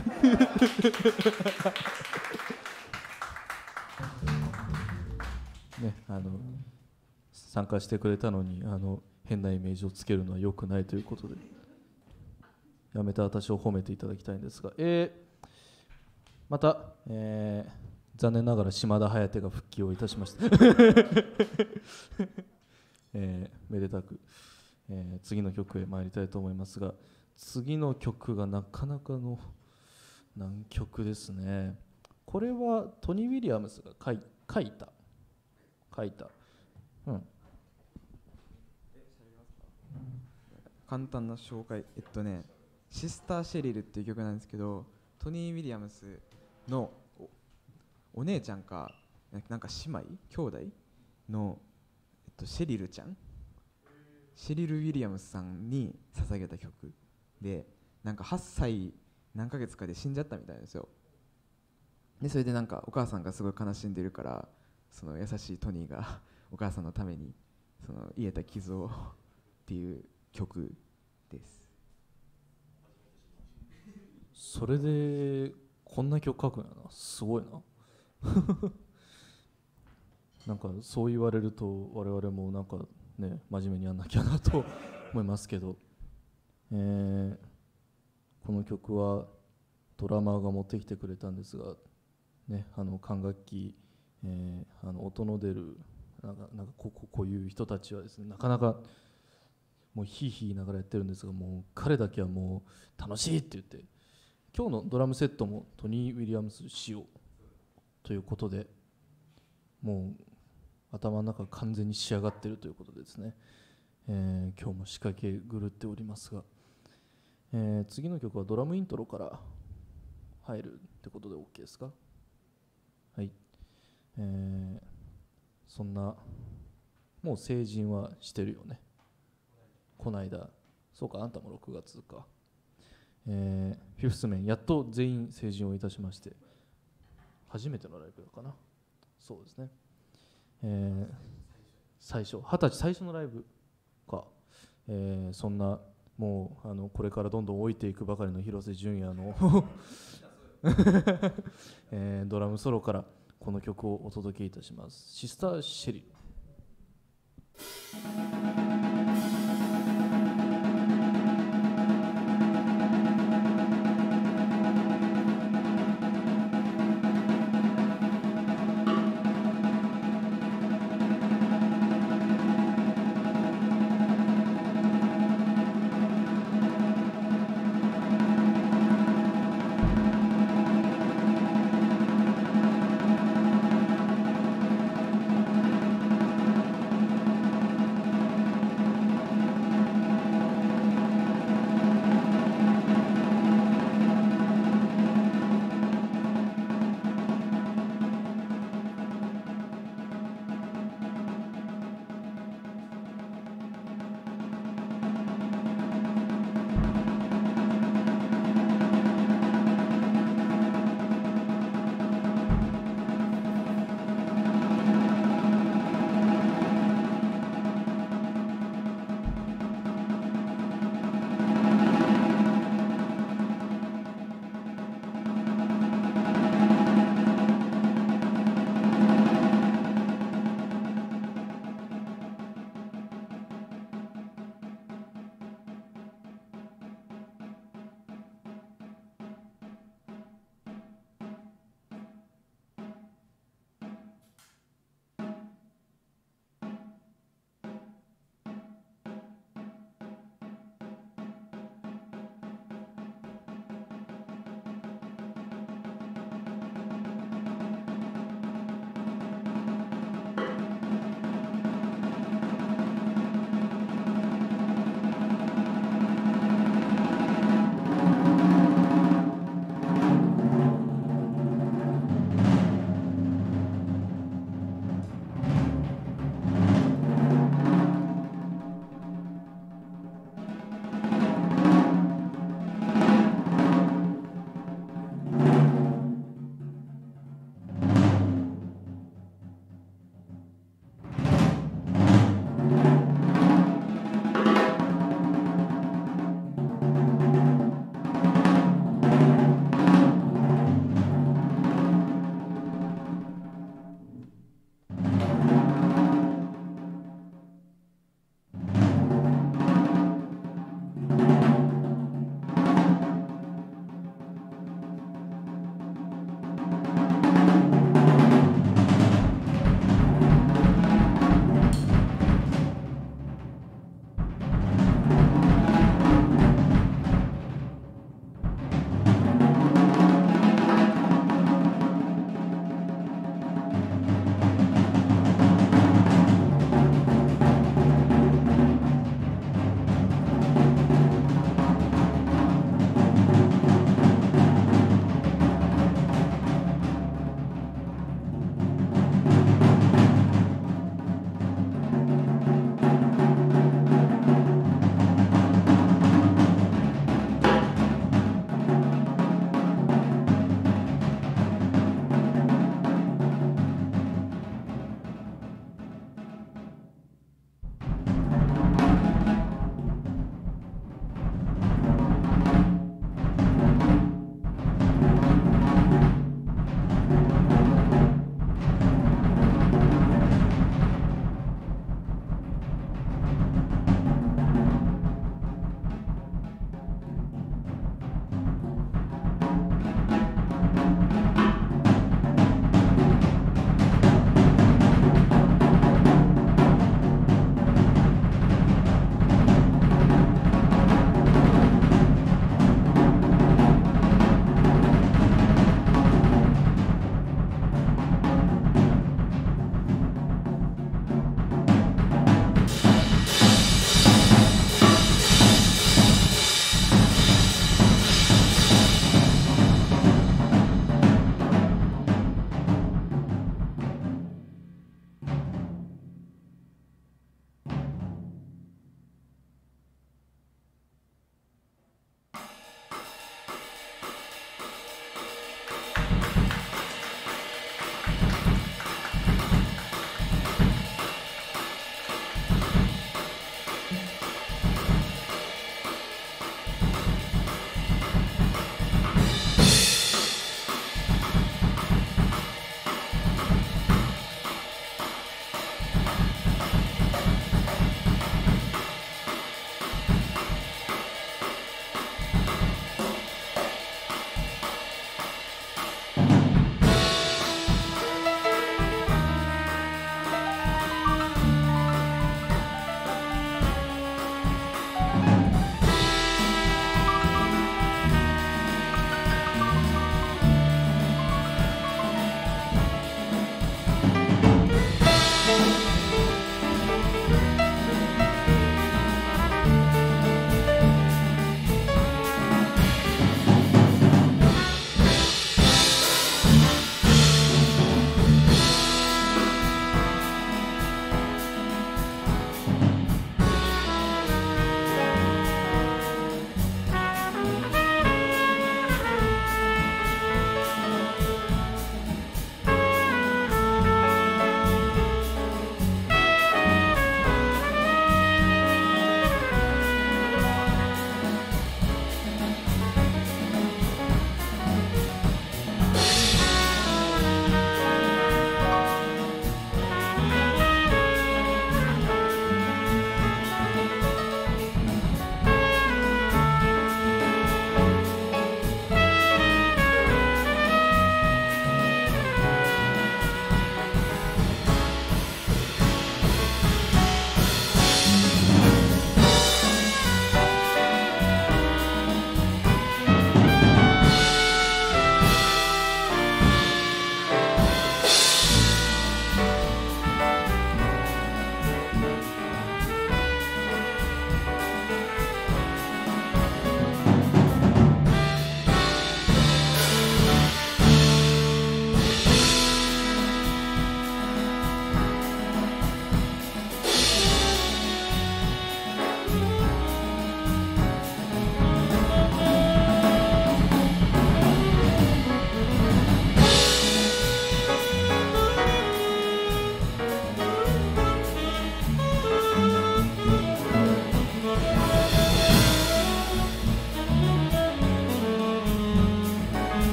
ね、あの参加してくれたのにあの変なイメージをつけるのは良くないということで、やめた私を褒めていただきたいんですが、えー、また、えー、残念ながら島田颯が復帰をいたしました、えー、めでたく、えー、次の曲へ参りたいと思いますが、次の曲がなかなかの難曲ですね。これはトニー・ウィリアムスが書い書いた書いた、うん、 簡単な紹介、えっとねシスター・シェリルっていう曲なんですけど、トニー・ウィリアムスの お, お姉ちゃんかなんか姉妹兄弟の、えっと、シェリルちゃん、シェリル・ウィリアムスさんに捧げた曲で、なんかはっさい何ヶ月かで死んじゃったみたいなんですよ。でそれでなんかお母さんがすごい悲しんでるから、その優しいトニーがお母さんのためにその癒えた傷をっていう曲です。 それでこんな曲書くんやな、すごいななんかそう言われると我々もなんかね真面目にやんなきゃなと思いますけど、えー、この曲はドラマーが持ってきてくれたんですが、ね、あの管楽器、えー、あの音の出るなんかなんかこうこういう人たちはですね、なかなかもうヒーヒー言いながらやってるんですが、もう彼だけはもう楽しいって言って、今日のドラムセットもトニー・ウィリアムス仕様ということで、もう頭の中が完全に仕上がっているということですね。えー、今日も仕掛け狂っておりますが、えー、次の曲はドラムイントロから入るってことで OK ですか？はい、えー、そんなもう成人はしてるよね。この間、そうか、あんたもろくがつか。えー、フィフスメンやっと全員成人をいたしまして、初めてのライブかな。そうですね、えー、最初はたち最初のライブか、えー、そんなもうあのこれからどんどん老いていくばかりの広瀬淳也の、えー、ドラムソロからこの曲をお届けいたします。シスター・シェリル。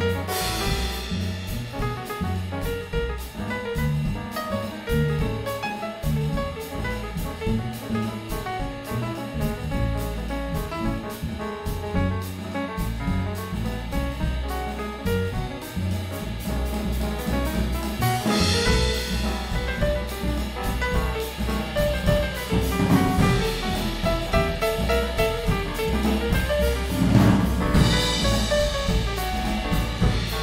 「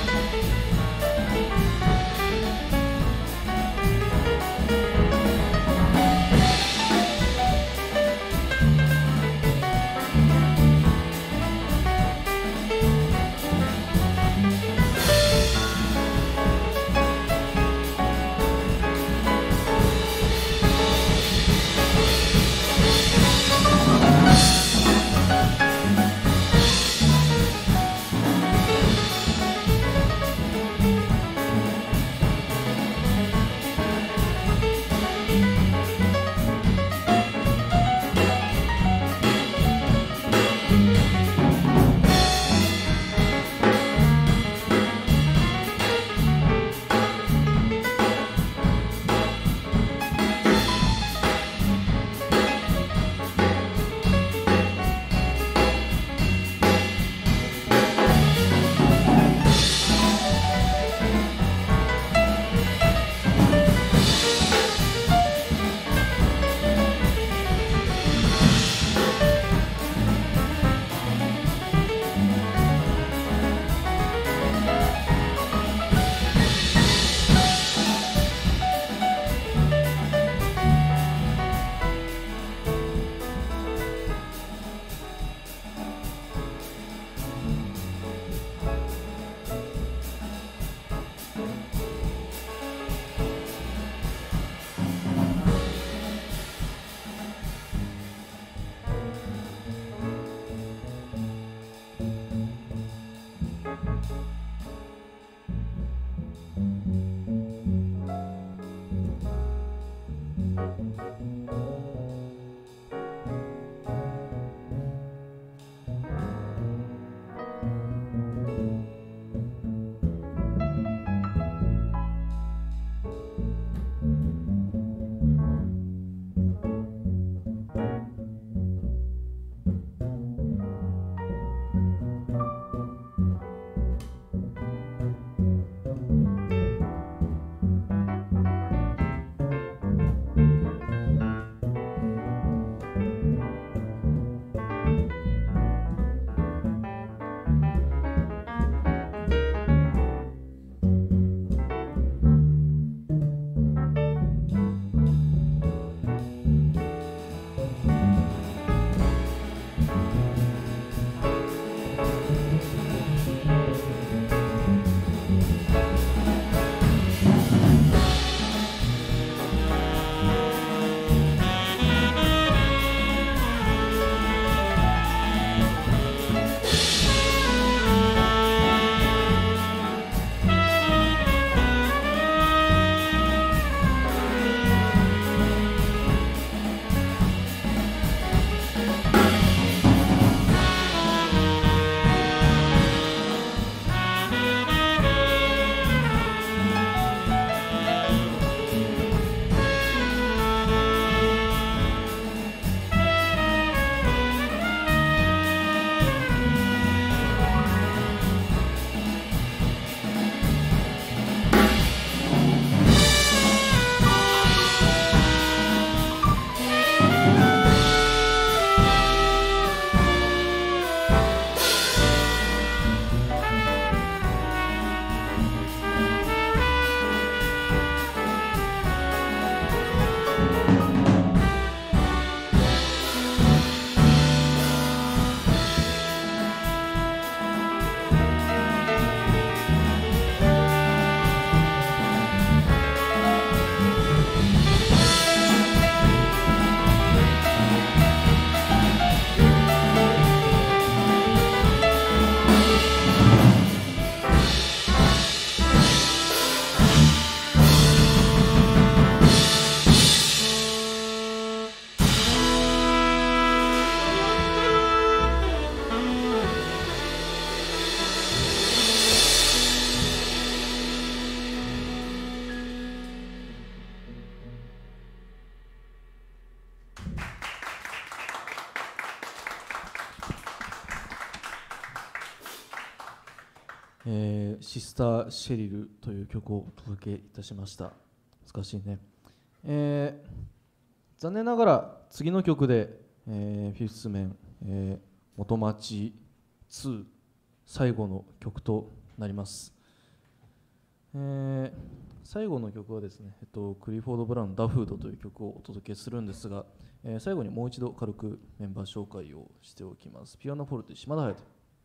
えーシスター・シェリルという曲をお届けいたしました。難しいね。えー残念ながら次の曲で、えーフィフスメン、えー元町ツー最後の曲となります。えー最後の曲はですね、えっと、クリフォード・ブラウンのダフードという曲をお届けするんですが、えー最後にもう一度軽くメンバー紹介をしておきます。ピアノフォルテ島田隼人、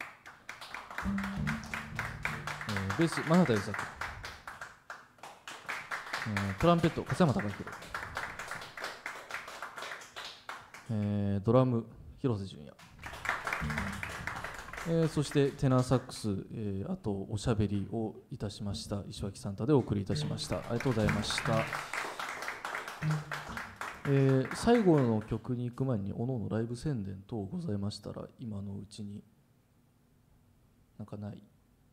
えーベース真畑優作、えートランペット勝山貴弘、えードラム広瀬淳也、えーそしてテナーサックス、えーあとおしゃべりをいたしました石脇サンタでお送りいたしました。ありがとうございました。えー最後の曲に行く前におのおのライブ宣伝等ございましたら今のうちに。なんかない？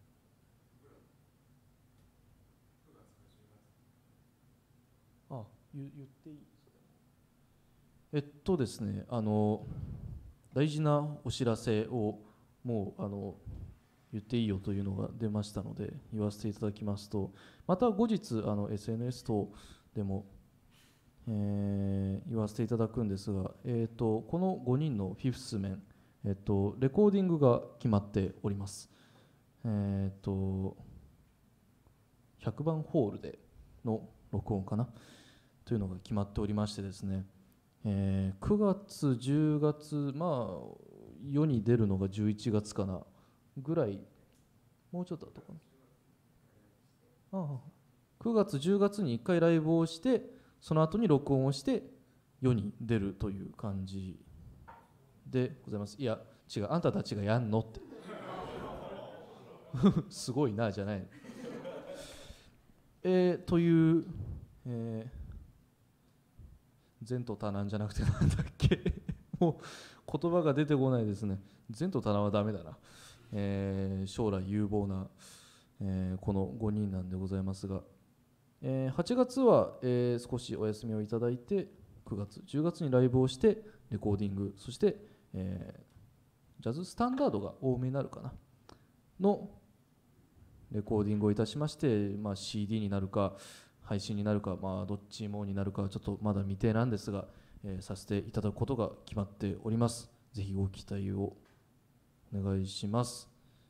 あ、言言っていい？えっとですね、あの大事なお知らせをもうあの言っていいよというのが出ましたので言わせていただきますと、また後日あの エスエヌエス 等でも、えー言わせていただくんですが、えー、とこのごにんのフィフスメン、えー、とレコーディングが決まっております。えー、とひゃくばんホールでの録音かなというのが決まっておりましてですね、えーくがつじゅうがつ、まあ世に出るのがじゅういちがつかなぐらい、もうちょっとだったかな。ああくがつじゅうがつにいっかいライブをしてその後に録音をして世に出るという感じでございます。いや違う、あんたたちがやんのってすごいなじゃない、えー、という、えー、前途多難じゃなくてなんだっけもう言葉が出てこないですね。前途多難はダメだな、えー、将来有望な、えー、このごにんなんでございますが、えーはちがつは、えー少しお休みをいただいてくがつじゅうがつにライブをしてレコーディング、そして、えージャズスタンダードが多めになるかなのレコーディングをいたしまして、まあ、シーディー になるか配信になるか、まあ、どっちもになるかはちょっとまだ未定なんですが、えーさせていただくことが決まっております。ぜひご期待をお願いします。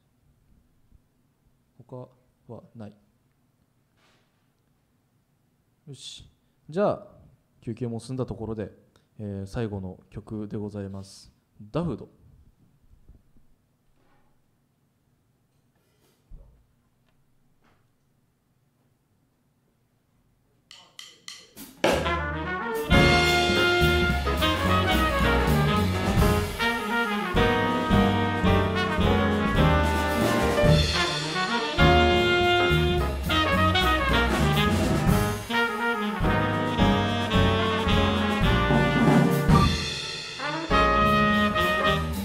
他はない。よし、じゃあ休憩も済んだところで、えー最後の曲でございます。ダフード。 「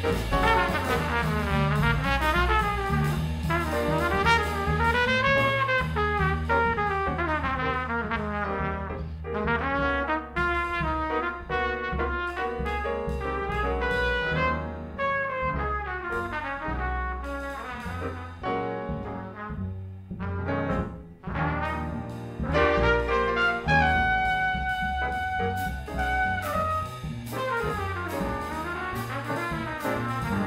「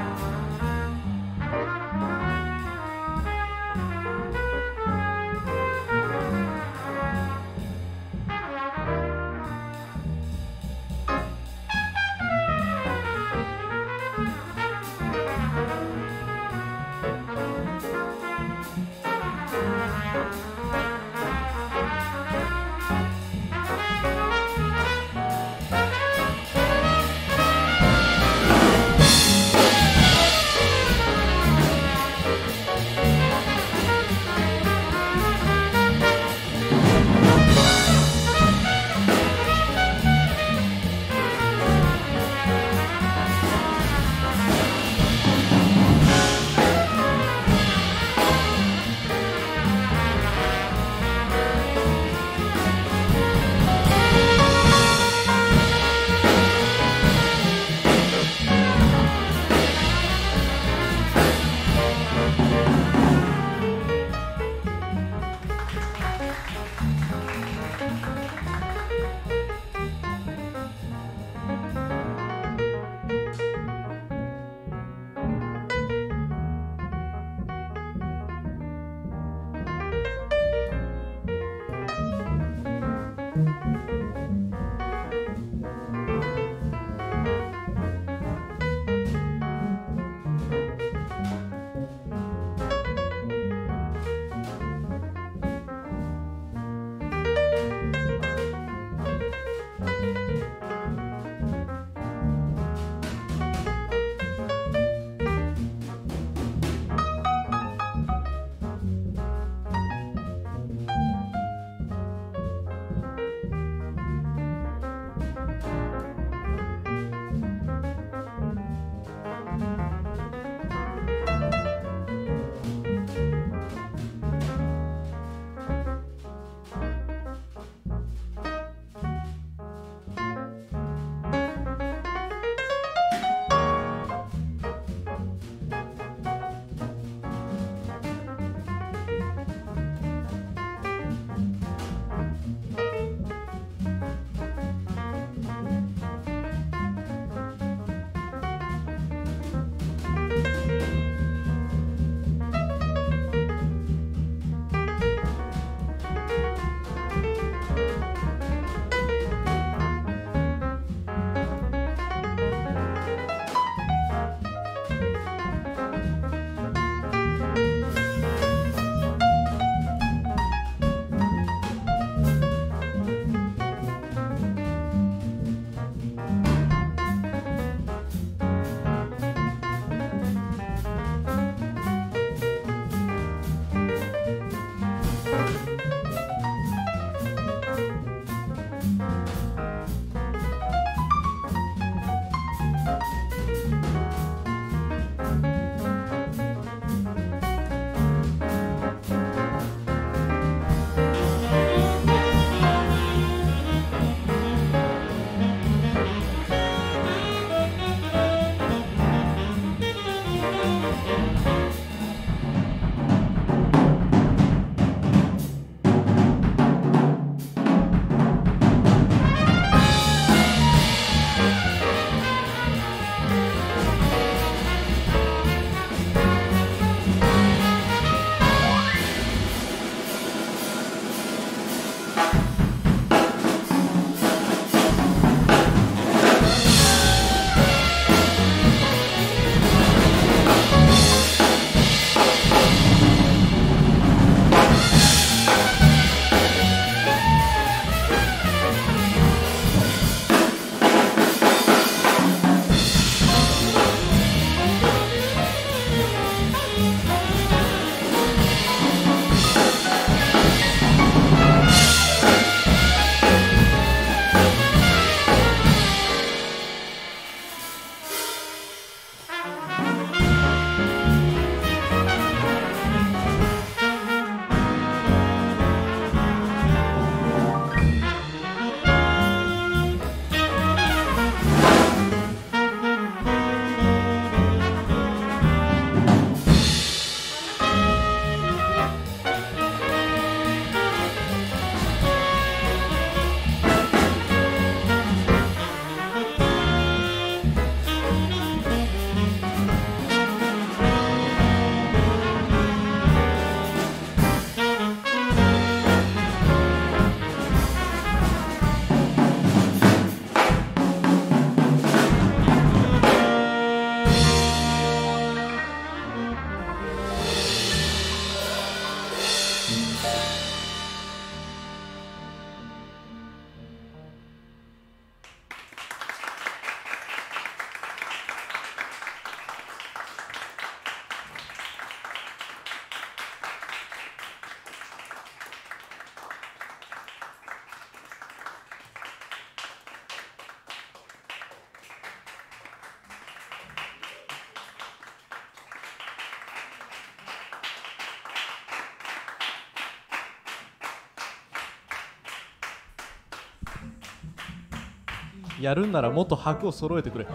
やるんならもっと拍を揃えてくれ、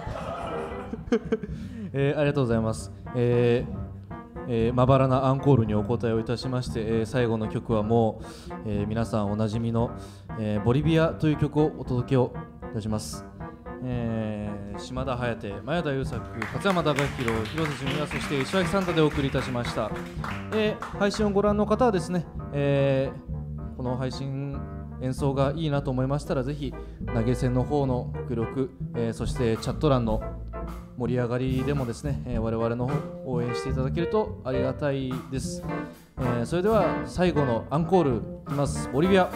えー、ありがとうございます、えーえー、まばらなアンコールにお答えをいたしまして、えー、最後の曲はもう、えー、皆さんおなじみの、えー、ボリビアという曲をお届けをいたします、えー、島田颯、前田優作、勝山隆弘、広瀬純也、そして石脇サンタでお送りいたしました、えー、配信をご覧の方はですね、えー、この配信演奏がいいなと思いましたらぜひ投げ銭の方のご協力、えー、そしてチャット欄の盛り上がりでもですね、えー、我々の方応援していただけるとありがたいです、えー、それでは最後のアンコールいきます。ボリビア。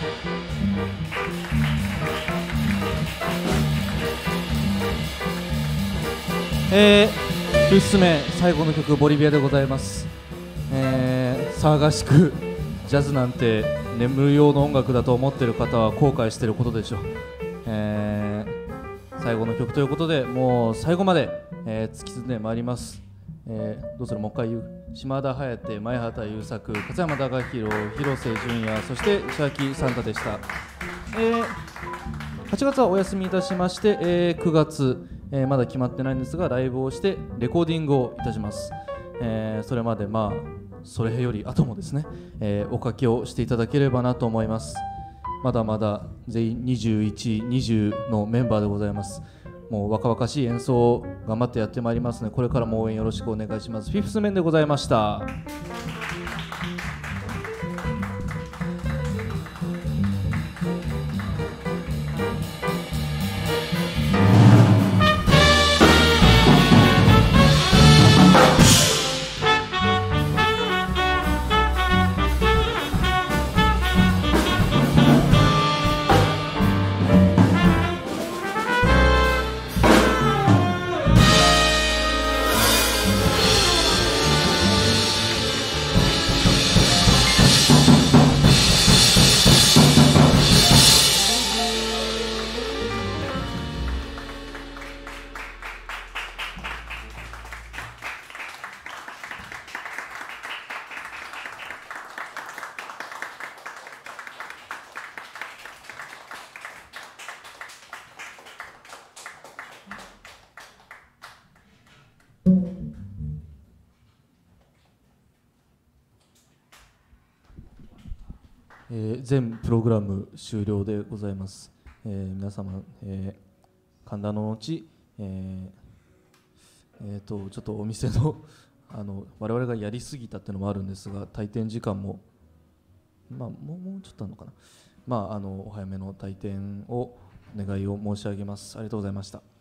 えー、フィフス目最後の曲ボリビアでございます。えー、騒がしくジャズなんて眠る用の音楽だと思っている方は後悔していることでしょう。えー、最後の曲ということでもう最後まで、えー、突き進んでまいります。えー、どうするもう一回言う。島田颯、前畑優作、勝山貴弘、広瀬淳也、そして石垣サンタでした。えー、はちがつはお休みいたしまして、えー、くがつ、えー、まだ決まってないんですがライブをしてレコーディングをいたします。えー、それまでまあそれより後もですね、えー、おかけをしていただければなと思います。まだまだ全員にじゅういち、にじゅうのメンバーでございます。もう若々しい演奏を頑張ってやってまいりますので、これからも応援よろしくお願いします。フィフスメンでございました。えー、全プログラム終了でございます。えー、皆様、えー、神田の後、えーえー、とちょっとお店のあの我々がやりすぎたっていうのもあるんですが、退店時間も、まあ、もうもうちょっとあるのかな、まあ、あのお早めの退店をお願いを申し上げます。ありがとうございました。